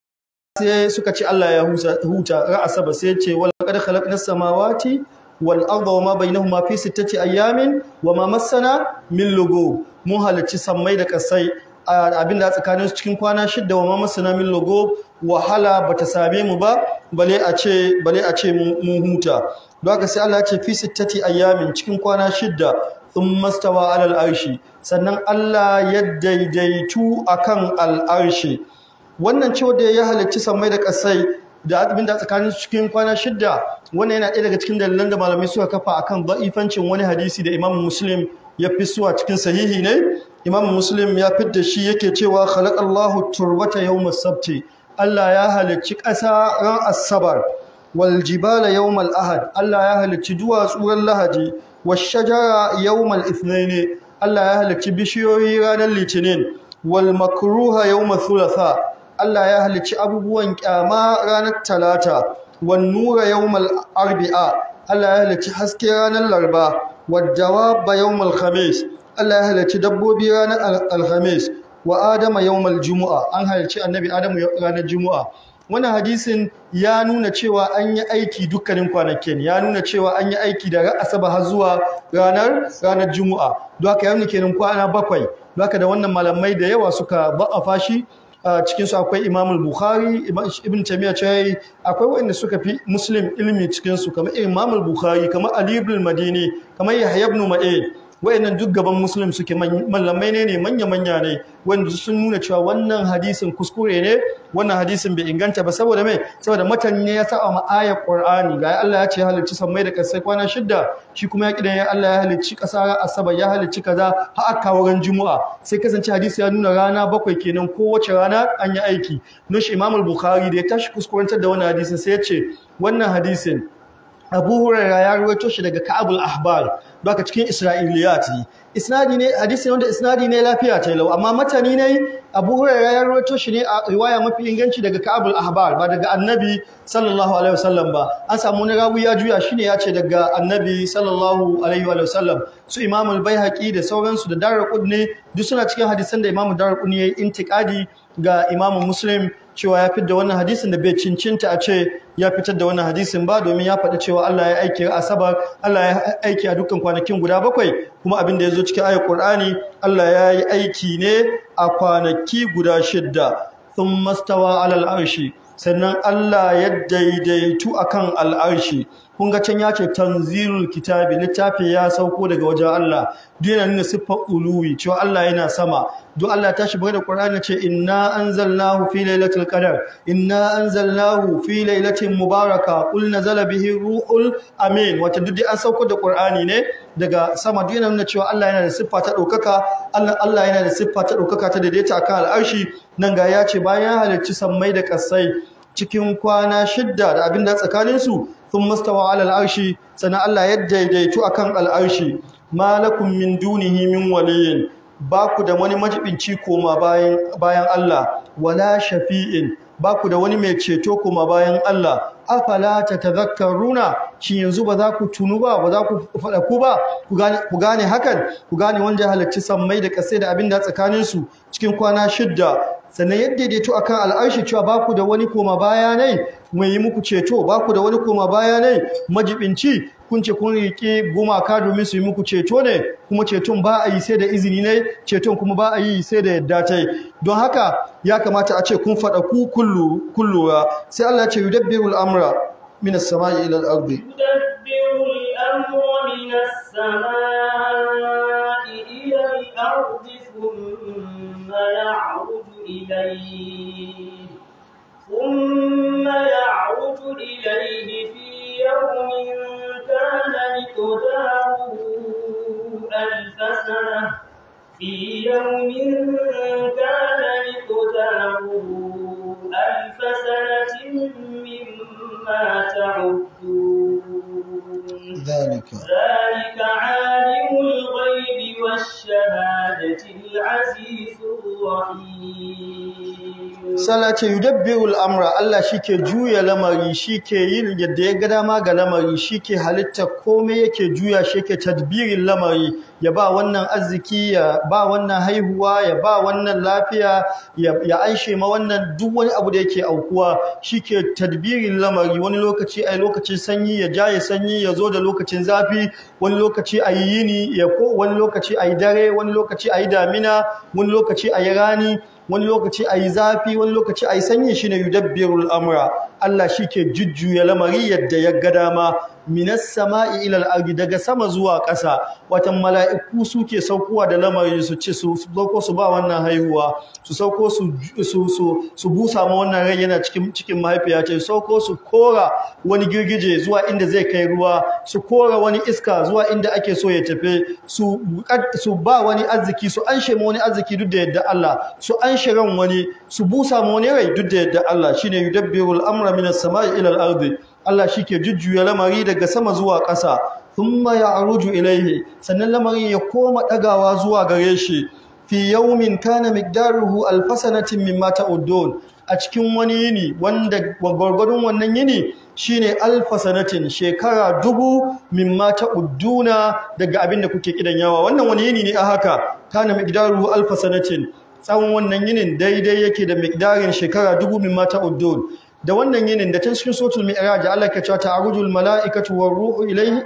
sai suka ce Allah ya huta ran Asabar sai ya ce wal qad khalaqnas samawati والأرض وما بينهما في ستة أيام وما مسنا من لغوب mun halarci sammai da kasai abinda tsakanin su cikin kwana shidda wa ma masana min lugub wahala bata same mu ba bale a ce bale a ce mun huta don haka sai Allah ya ce fi sittati ayyamin cikin kwana shidda thumma stawa alal arshi sannan Allah ya daidaitu akan al arshi wannan cewa da ya halarci sammai da kasai da abin da tsakanin cikin kwana shidda wannan yana ɗaya daga cikin dalilan da malamai suka kafa akan da'ifancin wani hadisi da Imam Muslim ya fi suwa cikin sahihi ne Imam Muslim ya fitar shi yake cewa khalaqallahu turbata yawmas sabti Allah ya halicci ƙasa ran asabar wal jibala yawmal ahad Allah ya halicci duwatsu ran lahadi wash shajara yawmal ithnain Allah ya halicci bishiyoyi ranar litinin wal makruha yawmal thulatha Allah ya halicci abubuwan kyama ranar talata wan nura yawmal arbi'a Allah ya halicci haske ranar larba wad dawaba yawmal khamis Allah ya halicci dabbobi ranar alhamis wa adama yawmal jumu'a an halicci annabi adamu ranar jumu'a wannan hadisin ya nuna cewa an yi aiki dukkanin kwanakin ya nuna cewa an yi aiki daga asabar har zuwa ranar ranar jumu'a don haka yana kenan kwana bakwai don haka da wannan malamai da yawa suka ba'afa shi cikin su akwai Imam al-Bukhari Ibn Taymiyyah ce akwai wanda suka fi Muslim ilmi cikin su kamar Imam al-Bukhari kamar Ali ibn al-Madini kamar Yahya ibn Ma'in wayannan duk gaban Muslim suke mallamai ne ne manya manya ne wanda sun nuna cewa wannan hadisin kuskure ne wannan hadisin bai inganta ba saboda mai saboda matan ne ya saba ma ayar Qur'ani ga Allah ya ce halicci sammai da kasai kwana shidda shi kuma ya kidan ya Allah ya halicci kasa asabar ya halicci kaza har aka wurin Juma'a sai kasance hadisi ya nuna rana bakwai kenan kowace rana an yi aiki nushi Imam al-Bukhari da ya tashi kuskurantar da wannan hadisin sai ya ce wannan hadisin Abu Hurairah ya rawaito shi daga Ka'ab al-Ahbar baka cikin Isra'iliyat ne isnadi ne hadisi wanda isnadi ne lafiya ta lau amma matani ne Abu Hurairah ya rawaito shi ne a riwaya mafi inganci daga Ka'ab al-Ahbar ba daga Annabi sallallahu alaihi wasallam ba an samu wani rawi ya juya shine ya ce daga Annabi sallallahu alaihi wasallam su Imam al-Baihaqi da sauransu da Daraqutni duk suna cikin hadisan da Imam Daraqutni yayi intiqadi ga Imam Muslim cewa ya fitar da wannan hadisin da bai cincinta a ce ya fitar da wannan hadisin ba domin ya faɗi cewa Allah ya aiki a Asabar Allah ya aiki a dukkan kwanakin guda bakwai kuma abin da ya zo cikin ayat Qur'ani Allah ya yi aiki ne a kwanaki guda shidda thumma stawa alal arshi sannan Allah ya daidaitu akan al'arshi kun ga can ya ce tanzilul kitabi littafi ya sauko daga wajen Allah duk yana nuna siffar uluwi cewa Allah yana sama duk Allah ta shi da Qur'ani ce inna anzalnahu fi lailatul qadar inna anzalnahu fi lailatin mubaraka qul nazala bihi ruhul amin wata duk an sauko da Qur'ani ne daga sama duk yana nuna cewa Allah yana da siffa ta daukaka Allah Allah yana da siffa ta daukaka ta daidaita akan al'arshi nan ga ya ce bayan halicci sammai da kasai cikin kwana shidda da abinda tsakanin su sun mastawa alal arshi sannan Allah ya daidaitu akan al'arshi malakum min dunihi min waliyin ba ku da wani majibinci koma bayan bayan Allah wala shafi'in ba ku da wani mai ceto kuma bayan Allah afala tatadhakkaruna shin yanzu ba za ku tunu ba ba za ku fada ku ba ku gane ku gane hakan ku gane wanda ya halarci sammai da kasai da abin da tsakanin su cikin kwana shidda sannan yadda daidaito akan al'arshi cewa ba ku da wani koma bayanai mai yi muku ceto ba ku da wani koma bayanai majibinci kun ce kun riƙe gumaka domin su yi muku ceto ne kuma ceton ba a yi sai da izini ne ceton kuma ba a yi sai da yadda ta yi don haka ya kamata a ce kun faɗa ku kullura sai Allah ya ce yudabbiru al'amra min as-sama'i ila al-ardi yudabbiru al-amra min as-sama'i ila al-ardi thumma ya'rudu ilayhi thumma ya'rudu ilayhi fi yawmin kana miqdaruhu alf sanah في يوم كان مقداره ألف سنة مما تعدون ذلك ذلك عالم الغيب والشهادة العزيز الرحيم Salace yudabbirul amra Allah shike juya lamari shike yin yadda ya ga dama ga lamari shike halitta komai yake juya shi yake tadbirin lamari ya ba wannan arziki ya ba wannan haihuwa ya ba wannan lafiya ya, ya aishe ma wannan duk wani abu da yake aukuwa shike tadbirin lamari wani lokaci ai lokacin sanyi ya jaye sanyi ya zo da lokacin zafi wani lokaci ayi yini ya ko wani lokaci ayi dare wani lokaci ayi damina wani lokaci ayi rani wani lokaci ayi zafi wani lokaci ayi sanyi shine yudabbirul amra Allah shike jujjuya lamari yadda ya ga dama minas sama'i ila al-ardi daga sama zuwa ƙasa watan mala'iku suke saukowa da lamari su ce su sauko su ba wannan haihuwa su sauko su su su, su busa ma wannan rai yana cikin cikin mahaifiya ce sauko su kora wani girgije zuwa inda zai kai ruwa su kora wani iska zuwa inda ake so ya tafi su su ba wani arziki su anshe ma wani arziki duk da yadda Allah su anshe ran wani su busa ma wani rai duk da yadda Allah shine yudabbirul amra minas sama'i ila al-ardi Allah shike jujjuya lamari daga sama zuwa ƙasa thumma ya'ruju ilayhi sannan lamarin ya koma dagawa zuwa gare shi fi yawmin kana miqdaruhu alfasanatin mimma ta'udun a cikin wani yini wanda gwargwadon wannan yini shine alfasanatin shekara dubu mimma ta'uduna daga abin da kuke kidan yawa wannan wani yini ne a haka kana miqdaruhu alfasanatin tsawon wannan yinin daidai yake da miqdarin shekara dubu mimma ta'udun da wannan yinin da cikin suratul mi'raj Allah ke cewa ta'arujul mala'ikatu war ruhu ilayhi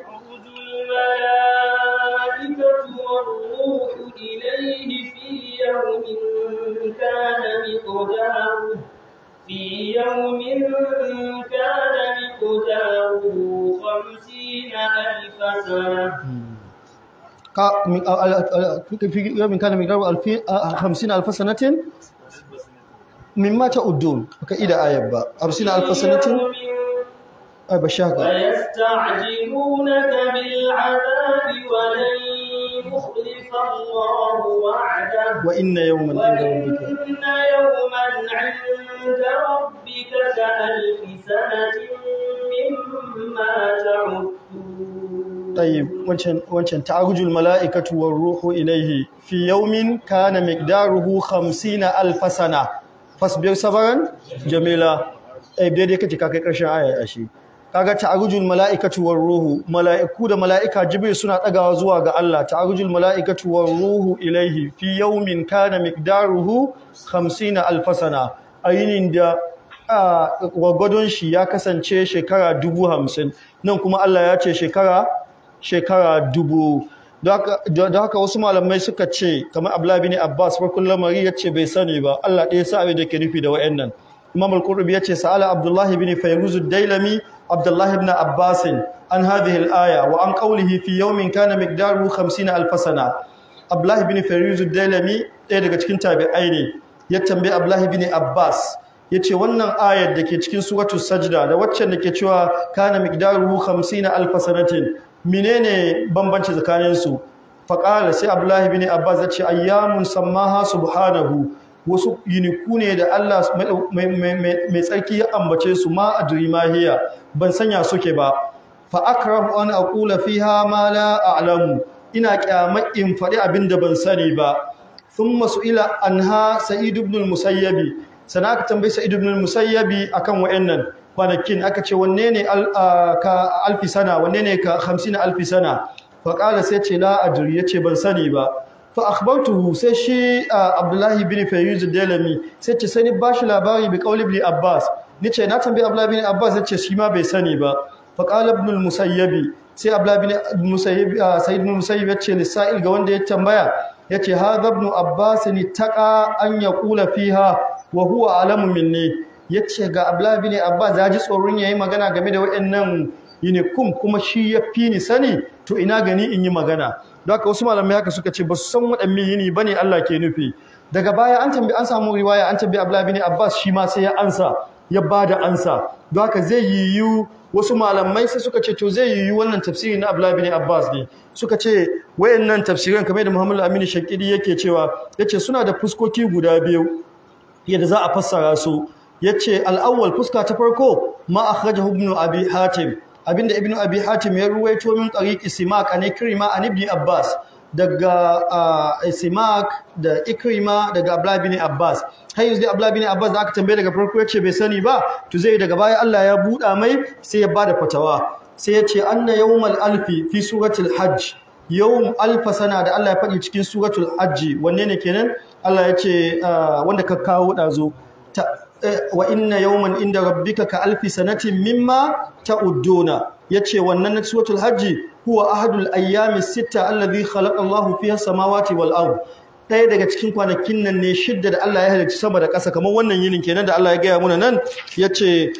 في يوم كان مقداره خمسين ألف سنة في يوم كان مقداره خمسين ألف سنة مما تعدون كإذا آية با خمسين ألف سنة أي بشاكا ويستعجلونك بالعذاب ولن يخلف الله وعده وإن يوما عند ربك وإن يوما عند ربك كألف سنة مما تعدون طيب وانشان وانشان تعرج الملائكة والروح إليه في يوم كان مقداره خمسين ألف سنة فاصبر صبرا جميلا أي بدي كتي كاكي كرشان آية أشي kaga ta'arujul mala'ikatu war ruhu mala'iku da mala'ika jibril suna dagawa zuwa ga Allah ta'arujul mala'ikatu war ruhu ilaihi fi yawmin kana miqdaruhu khamsina alf sana ayinin da gwagwadon shi ya kasance shekara dubu hamsin nan kuma Allah ya ce shekara shekara dubu da haka wasu malamai suka ce kamar Abdullah bin Abbas farkon lamari yace bai sani ba Allah ɗaya sa abin da ke nufi da wayannan Imam al-Qurtubi yace sa'ala Abdullah bin Fayruz ad-Dailami Abdullah ibn Abbas an hadhihi al-aya wa an qawlihi fi yawmin kana miqdaruhu khamsina alf sana Abdullah ibn Fayruz ad-Dailami ɗaya daga cikin tabi'ai ne ya tambaye Abdullah ibn Abbas yace wannan ayar dake cikin suratul sajda da waccan dake cewa kana miqdaruhu khamsina alf sanatin menene bambanci tsakanin su faqala sai Abdullah ibn Abbas yace ayyamun sammaha subhanahu wasu yiniku ne da Allah mai tsarki ya ambace su ma adrimahiya ban sanya suke ba fa akrahu an aqula fiha ma la a'lamu ina kyamar in faɗi abinda ban sani ba thumma su'ila anha sa'id ibn al-musayyib sannan aka tambayi Sa'id ibn al-Musayyib akan wayannan kwanakin aka ce wanne ne ka alfi sana wanne ne ka hamsin alfi sana fa qala sai ce la adri yace ban sani ba fa akhbartuhu sai shi Abdullahi bin Fayyuz ad-Dalami sai ce sai ni bashi labari bi qauli ibn Abbas nace na tambayi Abdullahi bin Abbas yace shi ma bai sani ba fa qala ibn al-Musayyib sai Abdullahi bin Musayyib Sa'id ibn Musayyib yace lisa'il ga wanda ya tambaya yace hadha ibn Abbas ni taqa an yaqula fiha wa huwa alamu minni yace ga Abdullahi bin Abbas ya ji tsoron yayi magana game da wayannan yinikum kuma shi ya fi ni sani to ina gani in yi magana don haka wasu malamai haka suka ce ba su san waɗannan yini bane Allah ke nufi daga baya an tambayi an samu riwaya an tambayi Abdullahi bin Abbas shi ma sai ya ansa ya bada ansa don haka zai yiwu wasu malamai sai suka ce to zai yiwu wannan tafsiri na Abdullahi bin Abbas ne suka ce wayannan tafsiran kamar da Muhammad Aminu Shaqidi yake cewa yace suna da fuskoki guda biyu yadda za a fassara su yace al-awwal fuska ta farko ma akhrajahu ibn Abi Hatim abinda ibn Abi Hatim ya ruwaito min tariqi Simak an Ikrima an Ibn Abbas daga Simak da Ikrima daga Abdullah bin Abbas har yanzu Abdullah bin Abbas da aka tambaye daga farko yace bai sani ba to zai daga baya Allah ya buɗa mai sai ya bada fatawa sai yace anna yawmal alfi fi suratul hajj yawm alfa sana da Allah ya faɗi cikin suratul hajj wanne ne kenan Allah yace wanda ka kawo dazo wa inna yawman inda rabbika ka alfi sanatin mimma ta'udduna yace wannan na suratul hajj huwa ahadul ayyami sita alladhi khalaqa Allahu fiha samawati wal ard daya daga cikin kwanakin nan ne shidda da Allah ya halicci sama da ƙasa kamar wannan yinin kenan da Allah ya gaya muna nan yace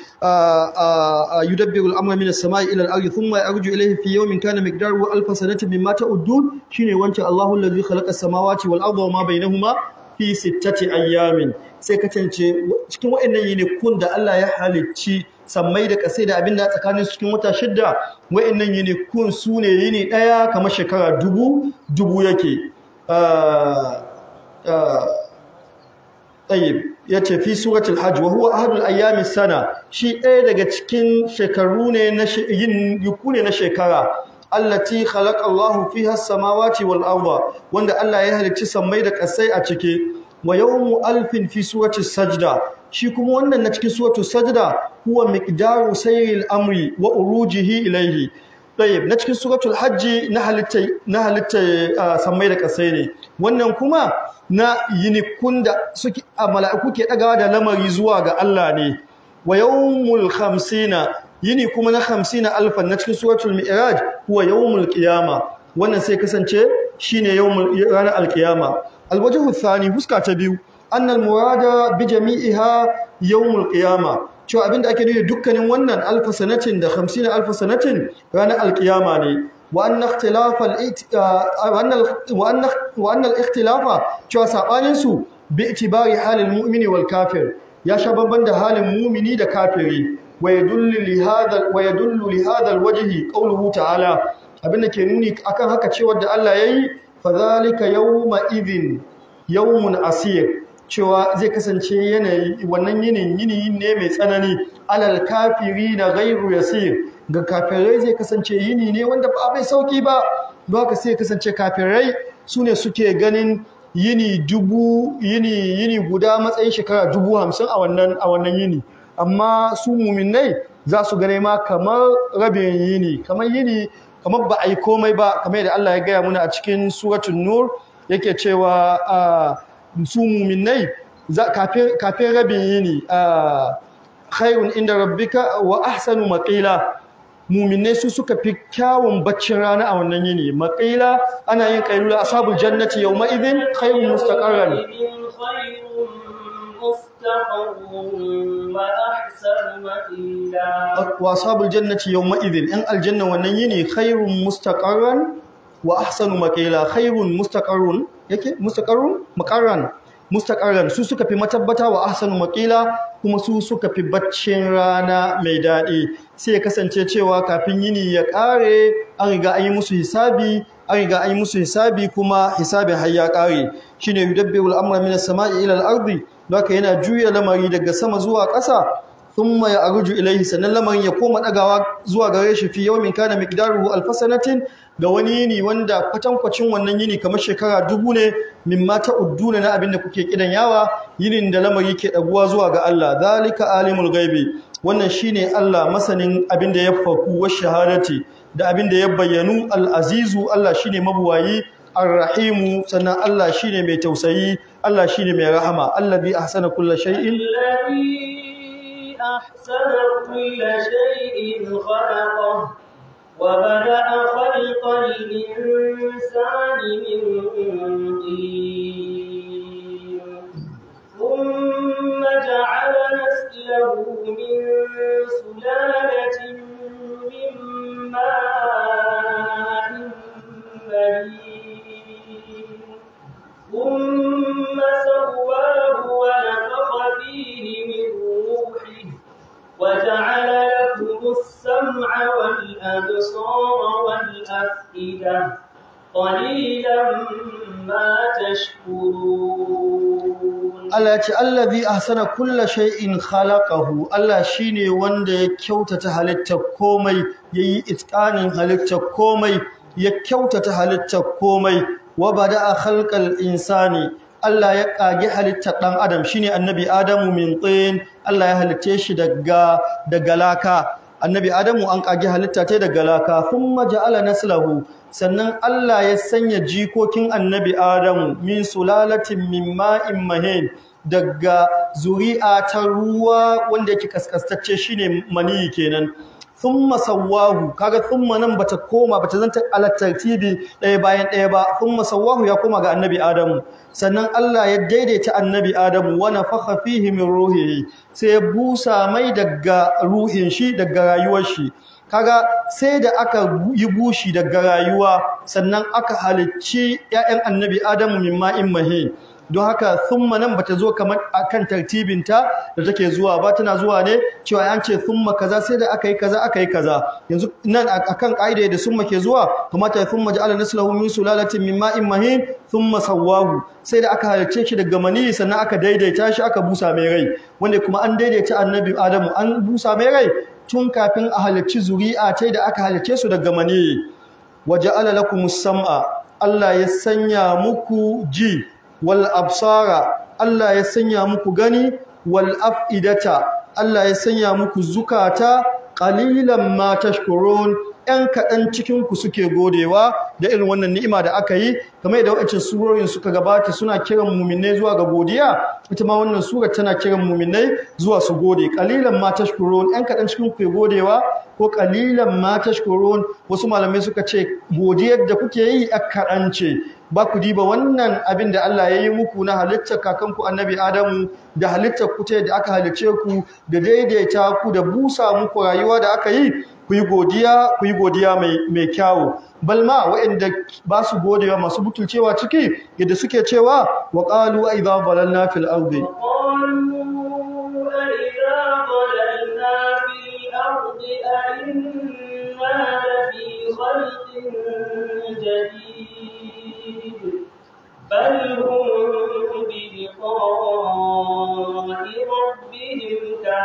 yudabbiru al-amra minas samai ila al-ardi thumma yarju ilayhi fi yawmin kana miqdaruhu alf sanatin mimma ta'uddun shine wancan Allahu alladhi khalaqa samawati wal arda wa ma bainahuma fi sittati ayyamin sai kasance cikin waɗannan yinikun da Allah ya halicci sammai da kasai da abin da tsakanin su cikin wata shidda waɗannan yinikun su ne yini ɗaya kamar shekara dubu dubu yake tayyib yace fi suratul hajj wa huwa ahadul ayyami sana shi ɗaya daga cikin shekaru ne na yin yukune na shekara allati khalaqa Allahu fiha as-samawati wal arda wanda Allah ya halicci sammai da kasai a cike wa yawmu alfin fi surati sajda shi kuma wannan na cikin suratul sajda huwa miqdaru sayril amri wa urujihi ilayhi tayyib na cikin suratul hajj na halitta na halitta sammai da kasai ne wannan kuma na yinikun da suke mala'iku ke dagawa da lamari zuwa ga Allah ne wa yawmul khamsina yini kuma na hamsina alfan na cikin suratul mi'raj huwa yawmul qiyama wannan sai kasance shine yawmul ranar alqiyama alwajhu thani huska ta biyu annal murada bi jami'iha yawmul qiyama cewa abinda ake nufi dukkanin wannan alfa sanatin da hamsina alfa sanatin ranar alqiyama ne wa anna ikhtilafa wa anna wa anna al-ikhtilafa cewa sabanin su bi itibari halil mu'mini wal kafir ya sha bamban da halin mu'mini da kafiri ويدل لهذا ويدل لهذا الوجه قوله تعالى abinda ke nuni akan haka cewa da Allah yayi fadhalika yawma idhin yawmun asir cewa zai kasance yanayi wannan yinin yini ne mai tsanani alal kafirina ghayru yasir ga kafirai zai kasance yini ne wanda ba mai sauki ba don haka sai kasance kafirai sune suke ganin yini dubu yini yini guda matsayin shekara dubu hamsin a wannan a wannan yini amma su muminai za su gane ma kamar rabin yini kamar yini kamar ba a yi komai ba kamar yadda Allah ya gaya muna a cikin suratul nur yake cewa su muminai kafin rabin yini khairun inda rabbika wa ahsanu maqila muminai su suka fi kyawun baccin rana a wannan yini maqila ana yin qailula ashabul jannati yawma idhin khairun mustaqarran wa ashabul jannati yawma idhin in aljanna wannan yini khairun mustaqarran wa ahsanu maqila khairun mustaqarrun yake mustaqarrun maqarran mustaqarran su suka fi matabbata wa ahsanu maqila kuma su suka fi baccin rana mai dadi sai ya kasance cewa kafin yini ya kare an riga an yi musu hisabi an riga an yi musu hisabi kuma hisabin har ya kare shine yudabbirul amra minas sama'i ila al-ardi haka yana juya lamari daga sama zuwa ƙasa thumma ya'ruju ilayhi sannan lamarin ya koma dagawa zuwa gare shi fi yawmin kana miqdaruhu alf sanatin ga wani yini wanda kwatankwacin wannan yini kamar shekara dubu ne mimma ta'udduna na abinda kuke kidan yawa yinin da lamari ke daguwa zuwa ga Allah zalika alimul ghaibi wannan shine Allah masanin abinda ya faku wa shahadati da abinda ya bayyanu al-azizu Allah shine mabuwayi ar-rahimu sannan Allah shine mai tausayi Allah shine mai rahama allazi ahsana kulli shay'in الذي أحسن كل شيء خلقه وبدأ خلق الإنسان من طين ثم جعل نسله من سلالة من ماء مهين ثم سواه ونفخ فيه من روحه وجعل لكم السمع والأبصار والأفئدة قليلا ما تشكرون Allah ya ce allazi ahsana kulli shay'in khalaqahu Allah shine wanda ya kyautata halittar komai yayi itqanin halittar komai ya kyautata halittar komai wa bada'a khalqal insani Allah ya kage halittar dan adam shine annabi Adamu min tin Allah ya halitte shi daga daga laka annabi Adamu an kage halitta ta daga laka thumma ja'ala naslahu sannan Allah ya sanya jikokin annabi Adamu min sulalatin min ma'in mahin daga zuri'a ta ruwa wanda yake kaskastacce shine mani kenan thumma sawwahu kaga thumma nan bata koma bata zanta ala tartibi ɗaya bayan ɗaya ba thumma sawwahu ya koma ga annabi Adamu sannan Allah ya daidaita annabi Adamu wa nafakha fihi min ruhihi sai ya busa mai daga ruhin shi daga rayuwar shi kaga sai da aka yi bushi daga rayuwa sannan aka halicci ƴaƴan annabi Adamu min ma'in mahin don haka thumma nan bata zo kamar akan tartibinta da take zuwa ba tana zuwa ne cewa an ce thumma kaza sai da aka yi kaza aka yi kaza yanzu nan akan kaida da summa ke zuwa kamata thumma ja'ala naslahu min sulalatin min ma'in mahin thumma sawwahu sai da aka halice shi daga mani sannan aka daidaita shi aka busa mai rai wanda kuma an daidaita annabi Adamu an busa mai rai tun kafin a halicci zuri'a tai da aka halice su daga mani waja'ala lakumus sam'a Allah ya sanya muku ji wal absara Allah ya sanya muku gani wal afidata Allah ya sanya muku zukata qalilan ma tashkurun ɗan kaɗan cikin ku suke godewa da irin wannan ni'ima da aka yi kamar da wa'ancin surorin suka gabata suna kiran mu'minai zuwa ga godiya ita ma wannan sura tana kiran mu'minai zuwa su gode qalilan ma tashkurun ɗan kaɗan cikin ku ke godewa ko qalilan ma tashkurun wasu malamai suka ce godiyar da kuke yi a kaɗance ba ku diba wannan abin da Allah ya yi muku na halittar kakanku annabi Adamu da halittar ku da aka halice ku da daidaita ku da busa muku rayuwa da aka yi ku yi godiya ku yi godiya mai mai kyawu balma waɗanda ba su godewa masu butulcewa ciki yadda suke cewa wa qalu a idza balalna fil ardi بل هم بلقاء ربهم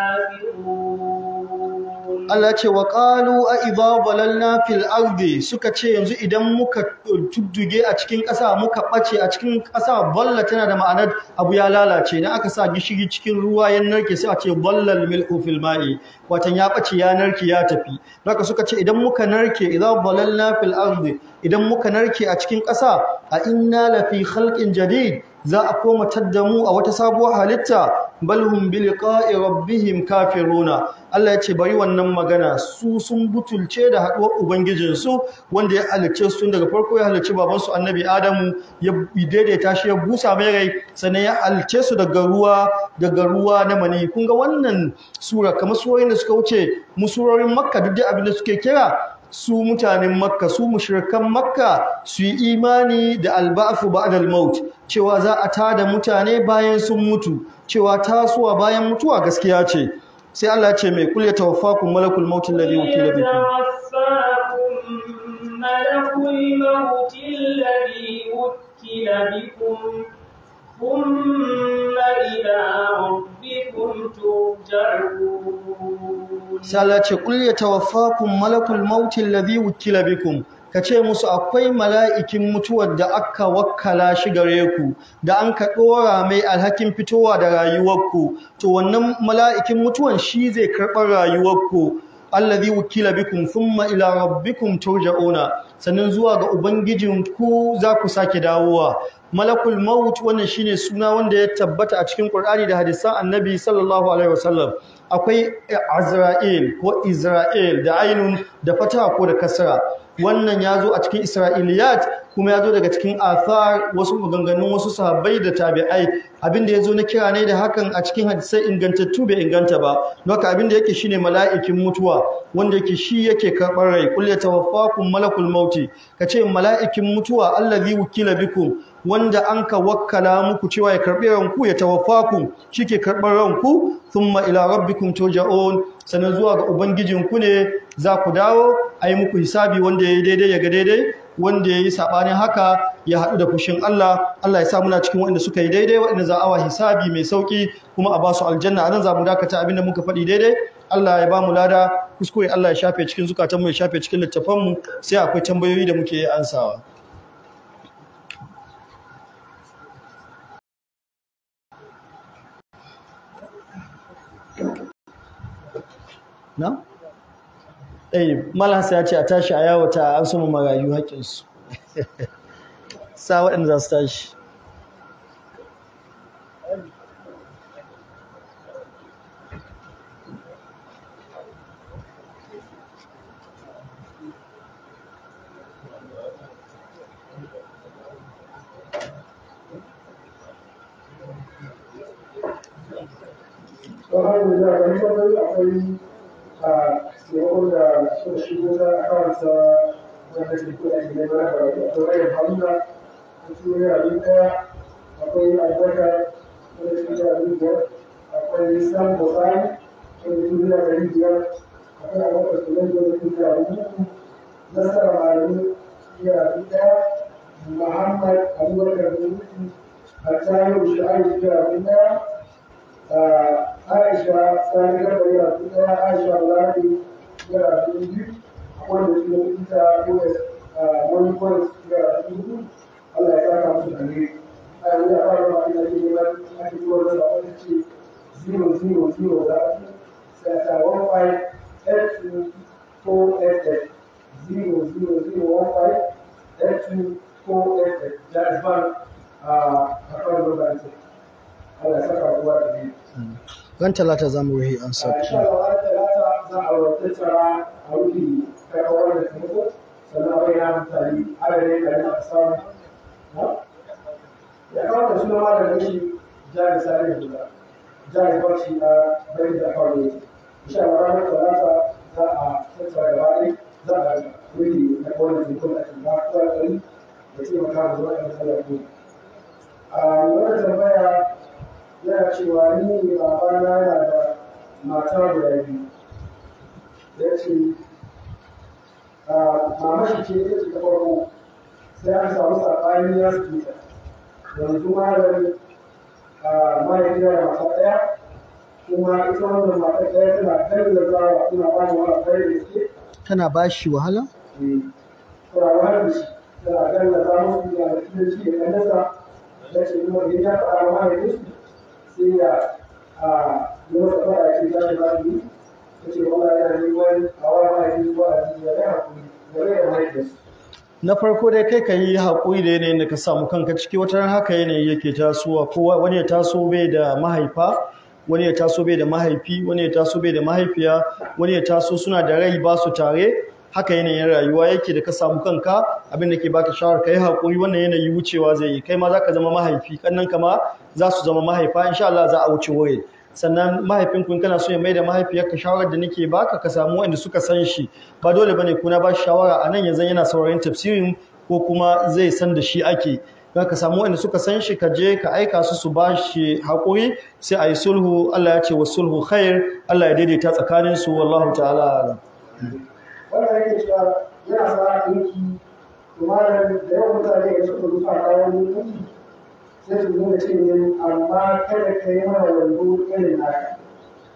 كافرون Allah ce wa qalu a idza balalna fil ardi suka ce yanzu idan muka tudduge a cikin ƙasa muka bace a cikin ƙasa balla tana da ma'anar abu ya lalace dan aka sa gishiri cikin ruwa yan narke sai a ce ballal milhu fil ma'i watan ya bace ya narke ya tafi haka suka ce idan muka narke idza balalna fil ardi idan muka narke a cikin ƙasa a inna la fi khalqin jadid za a koma taddamu a wata sabuwar halitta balhum bi liqa'i rabbihim kafiruna Allah ya ce bari wannan magana su sun butulce da haduwar ubangijinsu wanda ya halicce su tun daga farko ya halicci babansu annabi Adamu ya daidaita shi ya busa mai rai sannan ya halicce su daga ruwa daga ruwa na mani kun ga wannan sura kamar surorin da suka wuce musurorin Makka duk da abin da suke kira su mutanen Makka su mushrikan Makka su yi imani da alba'fu ba'dal maut cewa za a tada mutane bayan sun mutu cewa tasowa bayan mutuwa gaskiya ce sai Allah ya ce mai kul yatawaffakum malakul maut alladhi wukila bikum malakul maut alladhi wukila bikum thumma ila rabbikum ترجعون. sai Allah ce qul yatawaffakum malakul maut alladhi wukila bikum kace musu akwai mala'ikin mutuwar da aka wakkala shi gare ku da an ka dora mai alhakin fitowa da rayuwarku to wannan mala'ikin mutuwan shi zai karɓar rayuwarku alladhi wukila bikum thumma ila rabbikum turja'una sannan zuwa ga ubangijinku za ku sake dawowa. Malakul maut wannan shine suna wanda ya tabbata a cikin Qur'ani da hadisan Annabi sallallahu alaihi wasallam. Akwai Azra'il ko Isra'il da ainun da fata ko da kasra. Wannan yazo a cikin Isra'iliyat kuma yazo daga cikin athar wasu maganganun wasu sahabbai da tabi'ai. Abinda yazo na kira ne da hakan a cikin hadisai ingantattu bai inganta ba. Don haka abinda yake shine mala'ikin mutuwa wanda yake shi yake karɓar rai. Qul yatawaffakum malakul mauti kace mala'ikin mutuwa allazi wukila bikum wanda anka wakkala muku cewa ya karbi ranku ya tawaffaku shike karbar ranku thumma ila rabbikum turja'un sanan zuwa ga ubangijinku ne za ku dawo ayi muku hisabi wanda yayi daidai ya ga daidai wanda yayi sabanin haka ya hadu da fushin Allah Allah ya sa muna cikin wanda suka yi daidai wanda za a wa hisabi mai sauki kuma a ba su aljanna anan za mu dakata abinda muka faɗi daidai Allah ya ba mu lada kuskure Allah ya shafe cikin zukatanmu ya shafe cikin littafanmu sai akwai tambayoyi da muke ansawa. na? eh malasa ya ce a tashi a yawata an suma marayu haƙinsu sa waɗanda za su tashi taimakon da suka shigo na akawunsa wanda ke kula da neman karatu akwai rayar hamza da su ne abin daya akwai albaka wanda su ne abin biyar akwai sam bosai wanda su ne abin biyar akwai albaka su ne wanda su ne abin uku nasara malami ya abin daya muhammad abubakar da mutu a tsayin sha'ayi ya abin daya Aisha sani garba yana tuka Aisha Ladi yana tuka biyu wanda su yi ita U S wani point yana tuka hudu Allah ya saka musu dane a yanzu ya fara ma ina ce neman ake zuwa da wani ce zero zero zero da ake sai a sa one five eight two four eight eight zero zero zero one five eight two four eight eight that is one a kan rubar ce Allah ya saka kowa da biyu. ran talata za mu rufe an sa insha Allah talata za a wata tsara a rufe karɓar da taimako sannan bai na mutane adadin da na samu ya kawo da suna malamin shi jari sare da guda jari barci a bai da faru yake insha Allah ranar talata za a tattara gaba ɗaya za a rufe karɓar da taimako da ake ba kuwa ɗari da taimaka da zuwa ɗan talatin a wannan tambaya yana cewa ni ne babana yana da mata guda biyu ya ce mama shi ce ita ce ta farko sai an samu saɓani ya su ta yanzu malam mahaifina da mata ɗaya kuma ita wannan mata ɗaya tana gallazawa tana ba ni wani ɗaya da suke tana ba shi wahala? tana wahala da shi tana gallaza musu da turanci da ƙannasa ya ce kuma idan ya faɗa mahaifinsu sai ya yi masa fara ce ta shi bashi ta ce wanda yana neman a wani mahaifin zuwa a cikin yare haƙuri game da mahaifinsu. Na farko dai kai ka yi haƙuri da yanayin da ka samu kanka ciki wata ran haka yanayi yake tasowa ko wani ya taso bai da mahaifa wani ya taso bai da mahaifi wani ya taso bai da mahaifiya wani ya taso suna da rai ba su tare haka yanayin rayuwa yake da ka samu kanka abin da ke baka shawar kai haƙuri wannan yanayi wucewa zai yi kai ma zaka zama mahaifi kannan kama za su zama mahaifa insha Allah za a wuce wurin sannan mahaifinku in kana so ya maida mahaifiyarka shawarar da nake baka ka samu wanda suka san shi ba dole bane kuna ba shi shawara anan yanzu yana sauraron tafsirin ko kuma zai san da shi ake don ka samu wanda suka san shi ka je ka aika su su ba shi haƙuri sai a yi sulhu Allah ya ce wa sulhu khair Allah ya daidaita tsakanin su wallahu ta'ala alam wannan yake cewa yana sa ɗinki kuma da yawan mutane da suka rufa kayan ɗinki sai su nuna ce ne amma kada ka yi mana wando irin naka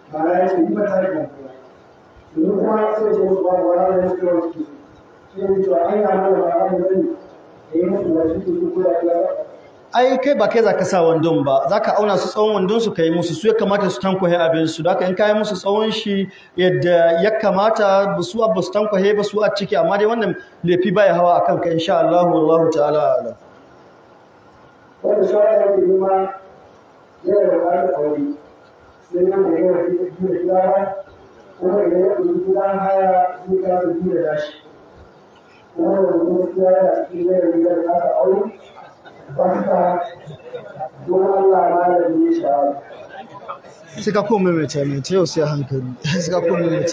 ma'ana ya ce ni ba ta yi kuma domin kuma sai ce musu babu wani da suke wasu su sai ya ce an yi amma da ba a yi bane da yi musu da suke su kula da ai kai ba kai zaka sa wandon ba zaka auna su tsawon wandon su kai musu su ya kamata su tankwahe abin su da haka in kai musu tsawon shi yadda ya kamata ba su ba su tankwahe ba su a ciki amma dai wannan lefi baya hawa akan ka insha Allah wallahu ta'ala alam wanda shawara yake nema yana da buƙatar aure sai yana da yawa da gida kuma idan ya ɗauki gidan haya zai kasa biyu da dashi kuma da wani gaskiya yana cikin yanayin da aka aure ba don Allah ma da ne shawara sai ka koma mai ta mai ta yau sai hankali sai ka koma mai ta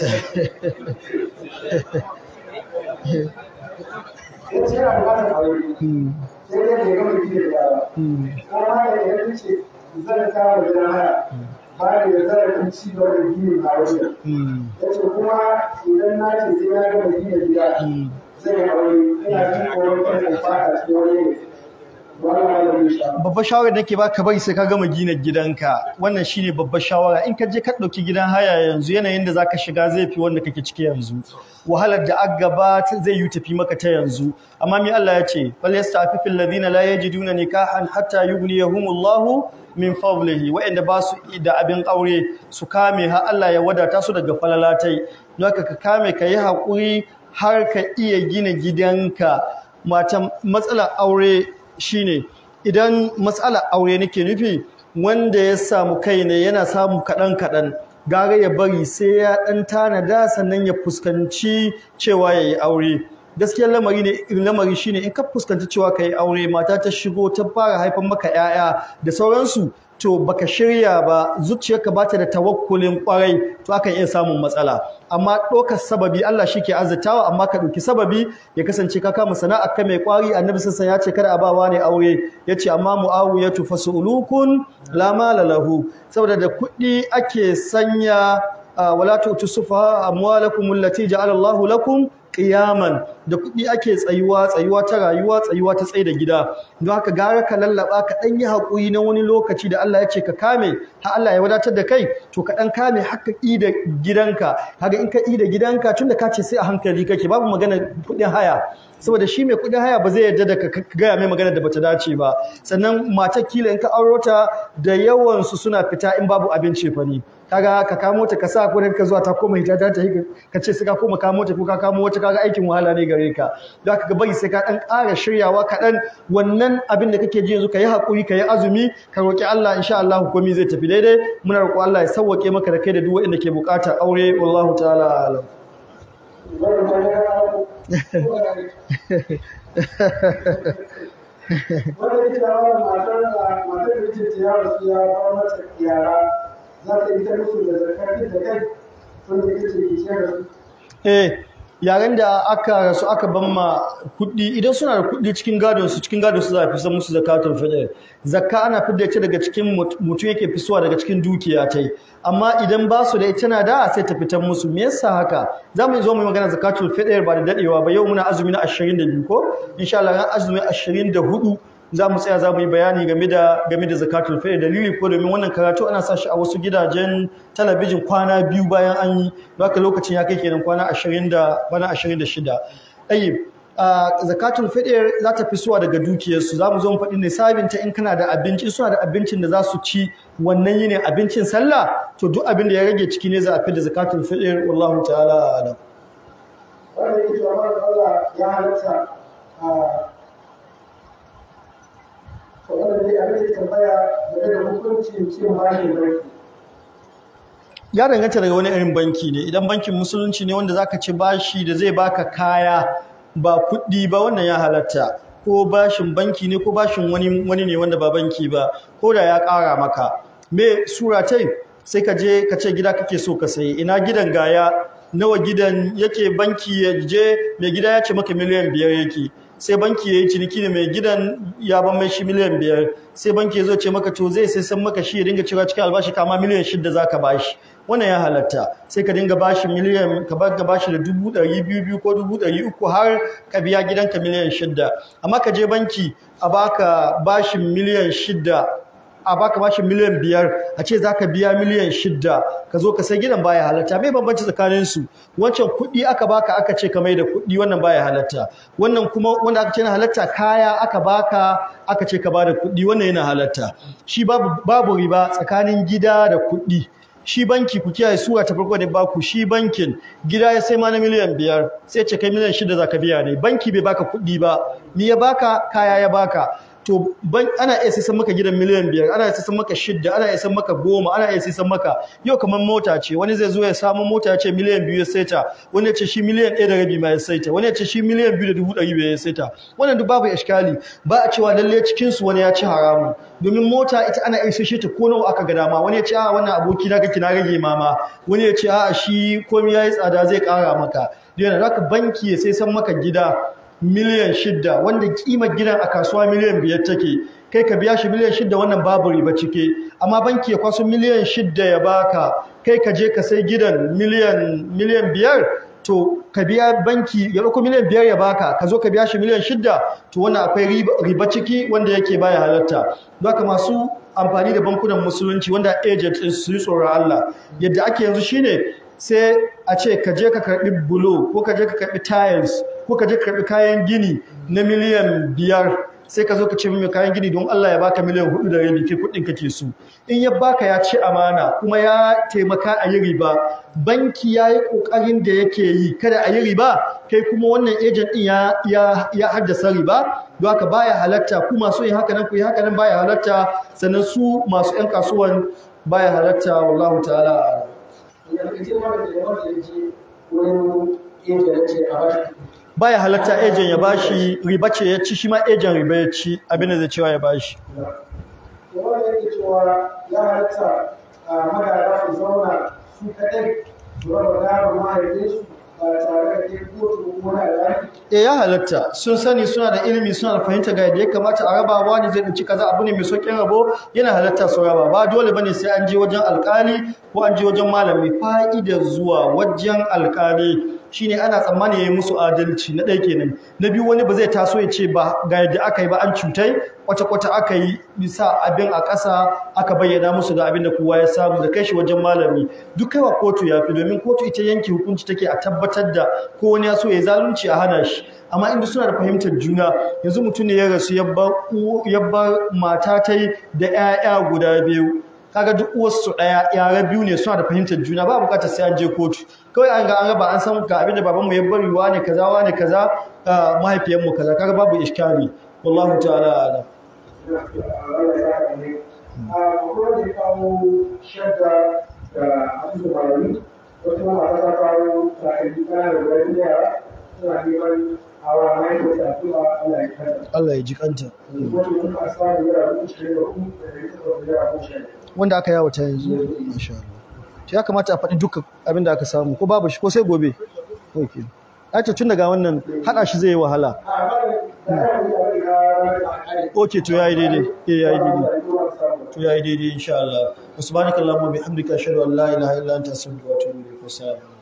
yace yana buƙatar aure sai dai bai gama gida da ba kuma da ya ce zan kawo gidan haya ba da zarafin ci gaba da gini a wajen yace kuma idan na ce sai na gama gina gida zai aure ina jin tsoron kan fata cikin wani babbar shawara da nake baka bari sai ka gama gina gidanka wannan shine babbar shawara in ka je ka dauki gidan haya yanzu yanayin da zaka shiga zai fi wanda kake ciki yanzu wahalar da aka gaba zai yi tafi maka ta yanzu amma mi Allah ya ce fal yastafifil ladina la yajiduna nikahan hatta yughniyahumullahu min fadlihi wa'anda ba su da abin aure su kame har Allah ya wadata su daga falalatai don haka ka kame ka yi hakuri har ka iya gina gidanka mata matsalar aure shine idan matsalar aure nake nufi wanda ya samu kai ne yana samu kaɗan kaɗan gara ya bari sai ya ɗan tanada sannan ya fuskanci cewa ya yi aure gaskiyar lamari ne lamari shine in ka fuskanci cewa ka yi aure mata ta shigo ta fara haifan maka 'ya'ya da sauransu to baka shirya ba zuciyarka bata da tawakkulin kwarai to akan iya samun matsala amma ɗaukar sababi Allah shike azzatawa amma ka ɗauki sababi ya kasance ka kama sana'ar ka mai kwari annabi sallallahu alaihi wasallam ya ce kada a bawa ne aure yace amma muawiyatu fasulukun la mala lahu saboda da kuɗi ake sanya wala tu'tu sufaha amwalakum allati ja'ala Allahu lakum qiyaman da kuɗi ake tsayuwa tsayuwa ta rayuwa tsayuwa ta tsaye da gida don haka gara ka lallaba ka dan yi hakuri na wani lokaci da Allah ya ce ka kame har Allah ya wadatar da kai to ka dan kame har ka da gidanka kaga in ka da gidanka tunda ka ce sai a hankali kake babu magana kuɗin haya saboda shi mai kuɗin haya ba zai yarda da ka gaya mai magana da bata dace ba sannan matar kila in ka auro ta da yawan su suna fita in babu abinci fa ni kaga ka kamo ta ka sa ko ka zuwa ta koma hita ta tafi ka ce sai ka koma kamo ta ko ka kamo wata kaga aikin wahala ne gare ka don haka bari sai ka dan ƙara shiryawa kaɗan wannan abin da kake ji yanzu ka yi haƙuri ka yi azumi ka roƙi Allah insha Allah komai zai tafi daidai muna roƙo Allah ya sauwaƙe maka da kai da duk wanda ke buƙatar aure wallahu ta'ala alam wanda ita matar matar da ce ya rasu ya ba mata yara za ta yi ta musu da zakar da kai wanda ita ce ke da su eh yaren da aka rasu aka ban ma kuɗi idan suna da kuɗi cikin gadon su cikin gadon su za a fi san musu zakatul fitr zakka ana fidda ita daga cikin mutum yake fisuwa daga cikin dukiya tai amma idan ba su da ita na da sai ta fitar musu me yasa haka zamu zo mu yi magana zakatul fitr ba da dadewa ba yau muna azumi na ashirin da biyu ko insha Allah ran azumi ashirin da hudu za mu tsaya za mu yi bayani game da game da zakatul fitr dalili ko domin wannan karatu ana sa shi a wasu gidajen talabijin kwana biyu bayan an yi haka lokacin ya kai kenan kwana ashirin da bana ashirin da shida ayi zakatul fitr za ta fi suwa daga dukiyarsu za mu zo mu faɗi nisabin ta in kana da abinci suna da abincin da za su ci wannan yini abincin sallah to duk abin da ya rage ciki ne za a fi da zakatul fitr wallahu ta'ala alam wanda yake cewa Allah ya halatta wanda dai abin da tambaya game da hukuncin cin bashin banki ya danganta daga wani irin banki ne idan bankin musulunci ne wanda zaka ci bashi da zai baka kaya ba kuɗi ba wannan ya halatta ko bashin banki ne ko bashin wani wani ne wanda ba banki ba ko da ya ƙara maka me sura tai sai ka je ka ce gida kake so ka sayi ina gidan gaya nawa gidan yake banki ya je mai gida ya ce maka miliyan biyar yake sai banki ya yi ciniki ne mai gidan ya ban mai shi miliyan biyar sai banki ya zo ce maka to zai sai san maka shi ya dinga cewa cikin albashi kama miliyan shida za ka bashi wannan ya halatta sai ka dinga bashi miliyan ka bar ka bashi da dubu ɗari biyu biyu ko dubu ɗari uku har ka biya gidanka miliyan shida amma ka je banki a baka bashin miliyan shida a baka bashi miliyan biyar a ce zaka biya miliyan shidda ka zo ka sai gidan baya halatta me bambanci tsakanin su wancan kuɗi aka baka aka ce ka mai da kuɗi wannan baya halatta wannan kuma wanda aka ce na halatta kaya aka baka aka ce ka bada kuɗi wannan yana halatta shi babu babu riba tsakanin gida da kuɗi shi banki ku kiyaye sura ta farko da baku shi bankin gida ya sai ma na miliyan biyar sai ce kai miliyan shida zaka biya ne banki bai baka kuɗi ba ni ya baka kaya ya baka to ban ana iya sai maka gidan miliyan biyar ana iya sai maka shidda ana iya sai maka goma ana iya sai maka yau kamar mota ce wani zai zo ya samu mota ya ce miliyan biyu ya saita wani ya ce shi miliyan ɗaya da rabi ma ya saita wani ya ce shi miliyan biyu da dubu ɗari biyar ya saita wannan duk babu iskali ba a cewa lalle cikin su wani ya ci haramun domin mota ita ana iya sai ta ko nawa aka ga dama wani ya ce a wannan aboki na kake na rage mama wani ya ce a shi komai yayi tsada zai ƙara maka yana zaka banki ya sai san maka gida miliyan shidda wanda kimar gidan a kasuwa miliyan biyar take kai ka biya shi miliyan shidda wannan babu riba cike amma banki ya kwaso miliyan shidda ya baka kai ka je ka sai gidan miliyan miliyan biyar to ka biya banki ya dauko miliyan biyar ya baka ka zo ka biya shi miliyan shidda to wannan akwai riba, riba ciki wanda yake baya halatta don haka masu amfani da bankunan musulunci wanda agent din su yi tsoron Allah yadda ake yanzu shine sai a ce ka je ka karbi bulo ko ka je ka karbi tiles ko ka je ka karbi kayan gini na miliyan biyar sai ka zo ka ce mai kayan gini don Allah ya baka miliyan hudu da rabi kai kudin kake so in ya baka ya ci amana kuma ya taimaka a yi riba banki ya yi kokarin da yake yi kada a yi riba kai kuma wannan agent din ya ya ya haddasa riba don haka baya halatta ku masu yin haka nan ku yi haka nan baya halatta sannan su masu yan kasuwan baya halatta wallahu ta'ala baya halatta ejen ya bashi riba ce ya ci shi ma ejen riba ya ci abin da zai cewa ya bashi wanda yake cewa ya halatta magana su zauna su kadai su raba gado mahaifinsu ba tare da ke kotu ko wani al'adu eh ya halatta sun sani suna da ilimi suna da fahimta ga yadda ya kamata a raba wani zai ɗauki kaza abu ne mai sauƙin rabo yana halatta su raba ba dole bane sai an je wajen alƙali ko an je wajen malami fa'idar zuwa wajen alƙali shine ana tsammani yayi musu adalci na ɗaya kenan na biyu wani ba zai taso ya ce ba ga yadda aka yi ba an cutai kwata-kwata aka yi bisa abin a ƙasa aka bayyana musu da abin da kowa ya samu da kai shi wajen malami duk kaiwa kotu ya fi domin kotu ita yanke hukunci take a tabbatar da ko wani ya so ya zalunci a hana shi amma inda suna da fahimtar juna yanzu mutum ne ya rasu ya bar mata ta yi da 'ya'ya guda biyu kaga duk uwarsu ɗaya yara biyu ne suna da fahimtar juna ba bukatar sai an je kotu kawai an ga an raba an san ga abin da babanmu ya bari wa ne kaza wa ne kaza mahaifiyarmu kaza kaga babu iskali wallahu ta'ala a'lam akwai da kawo shadda da asusu malami wata mata ta kawo sa'adi kana da wani yara suna neman hawa mai da tafiya Allah ya kanta Allah ya ji kanta wanda kuma asali yara da shi da ku da ya ko shi wanda aka yawo ta yanzu insha Allah to ya kamata a faɗi duka abin da aka samu ko babu shi ko sai gobe okay a ce tun daga wannan hada shi zai yi wahala okay to yayi daidai eh yayi daidai to yayi daidai insha Allah subhanakallahumma bihamdika ashhadu an la ilaha illa anta astaghfiruka wa atubu ilaik.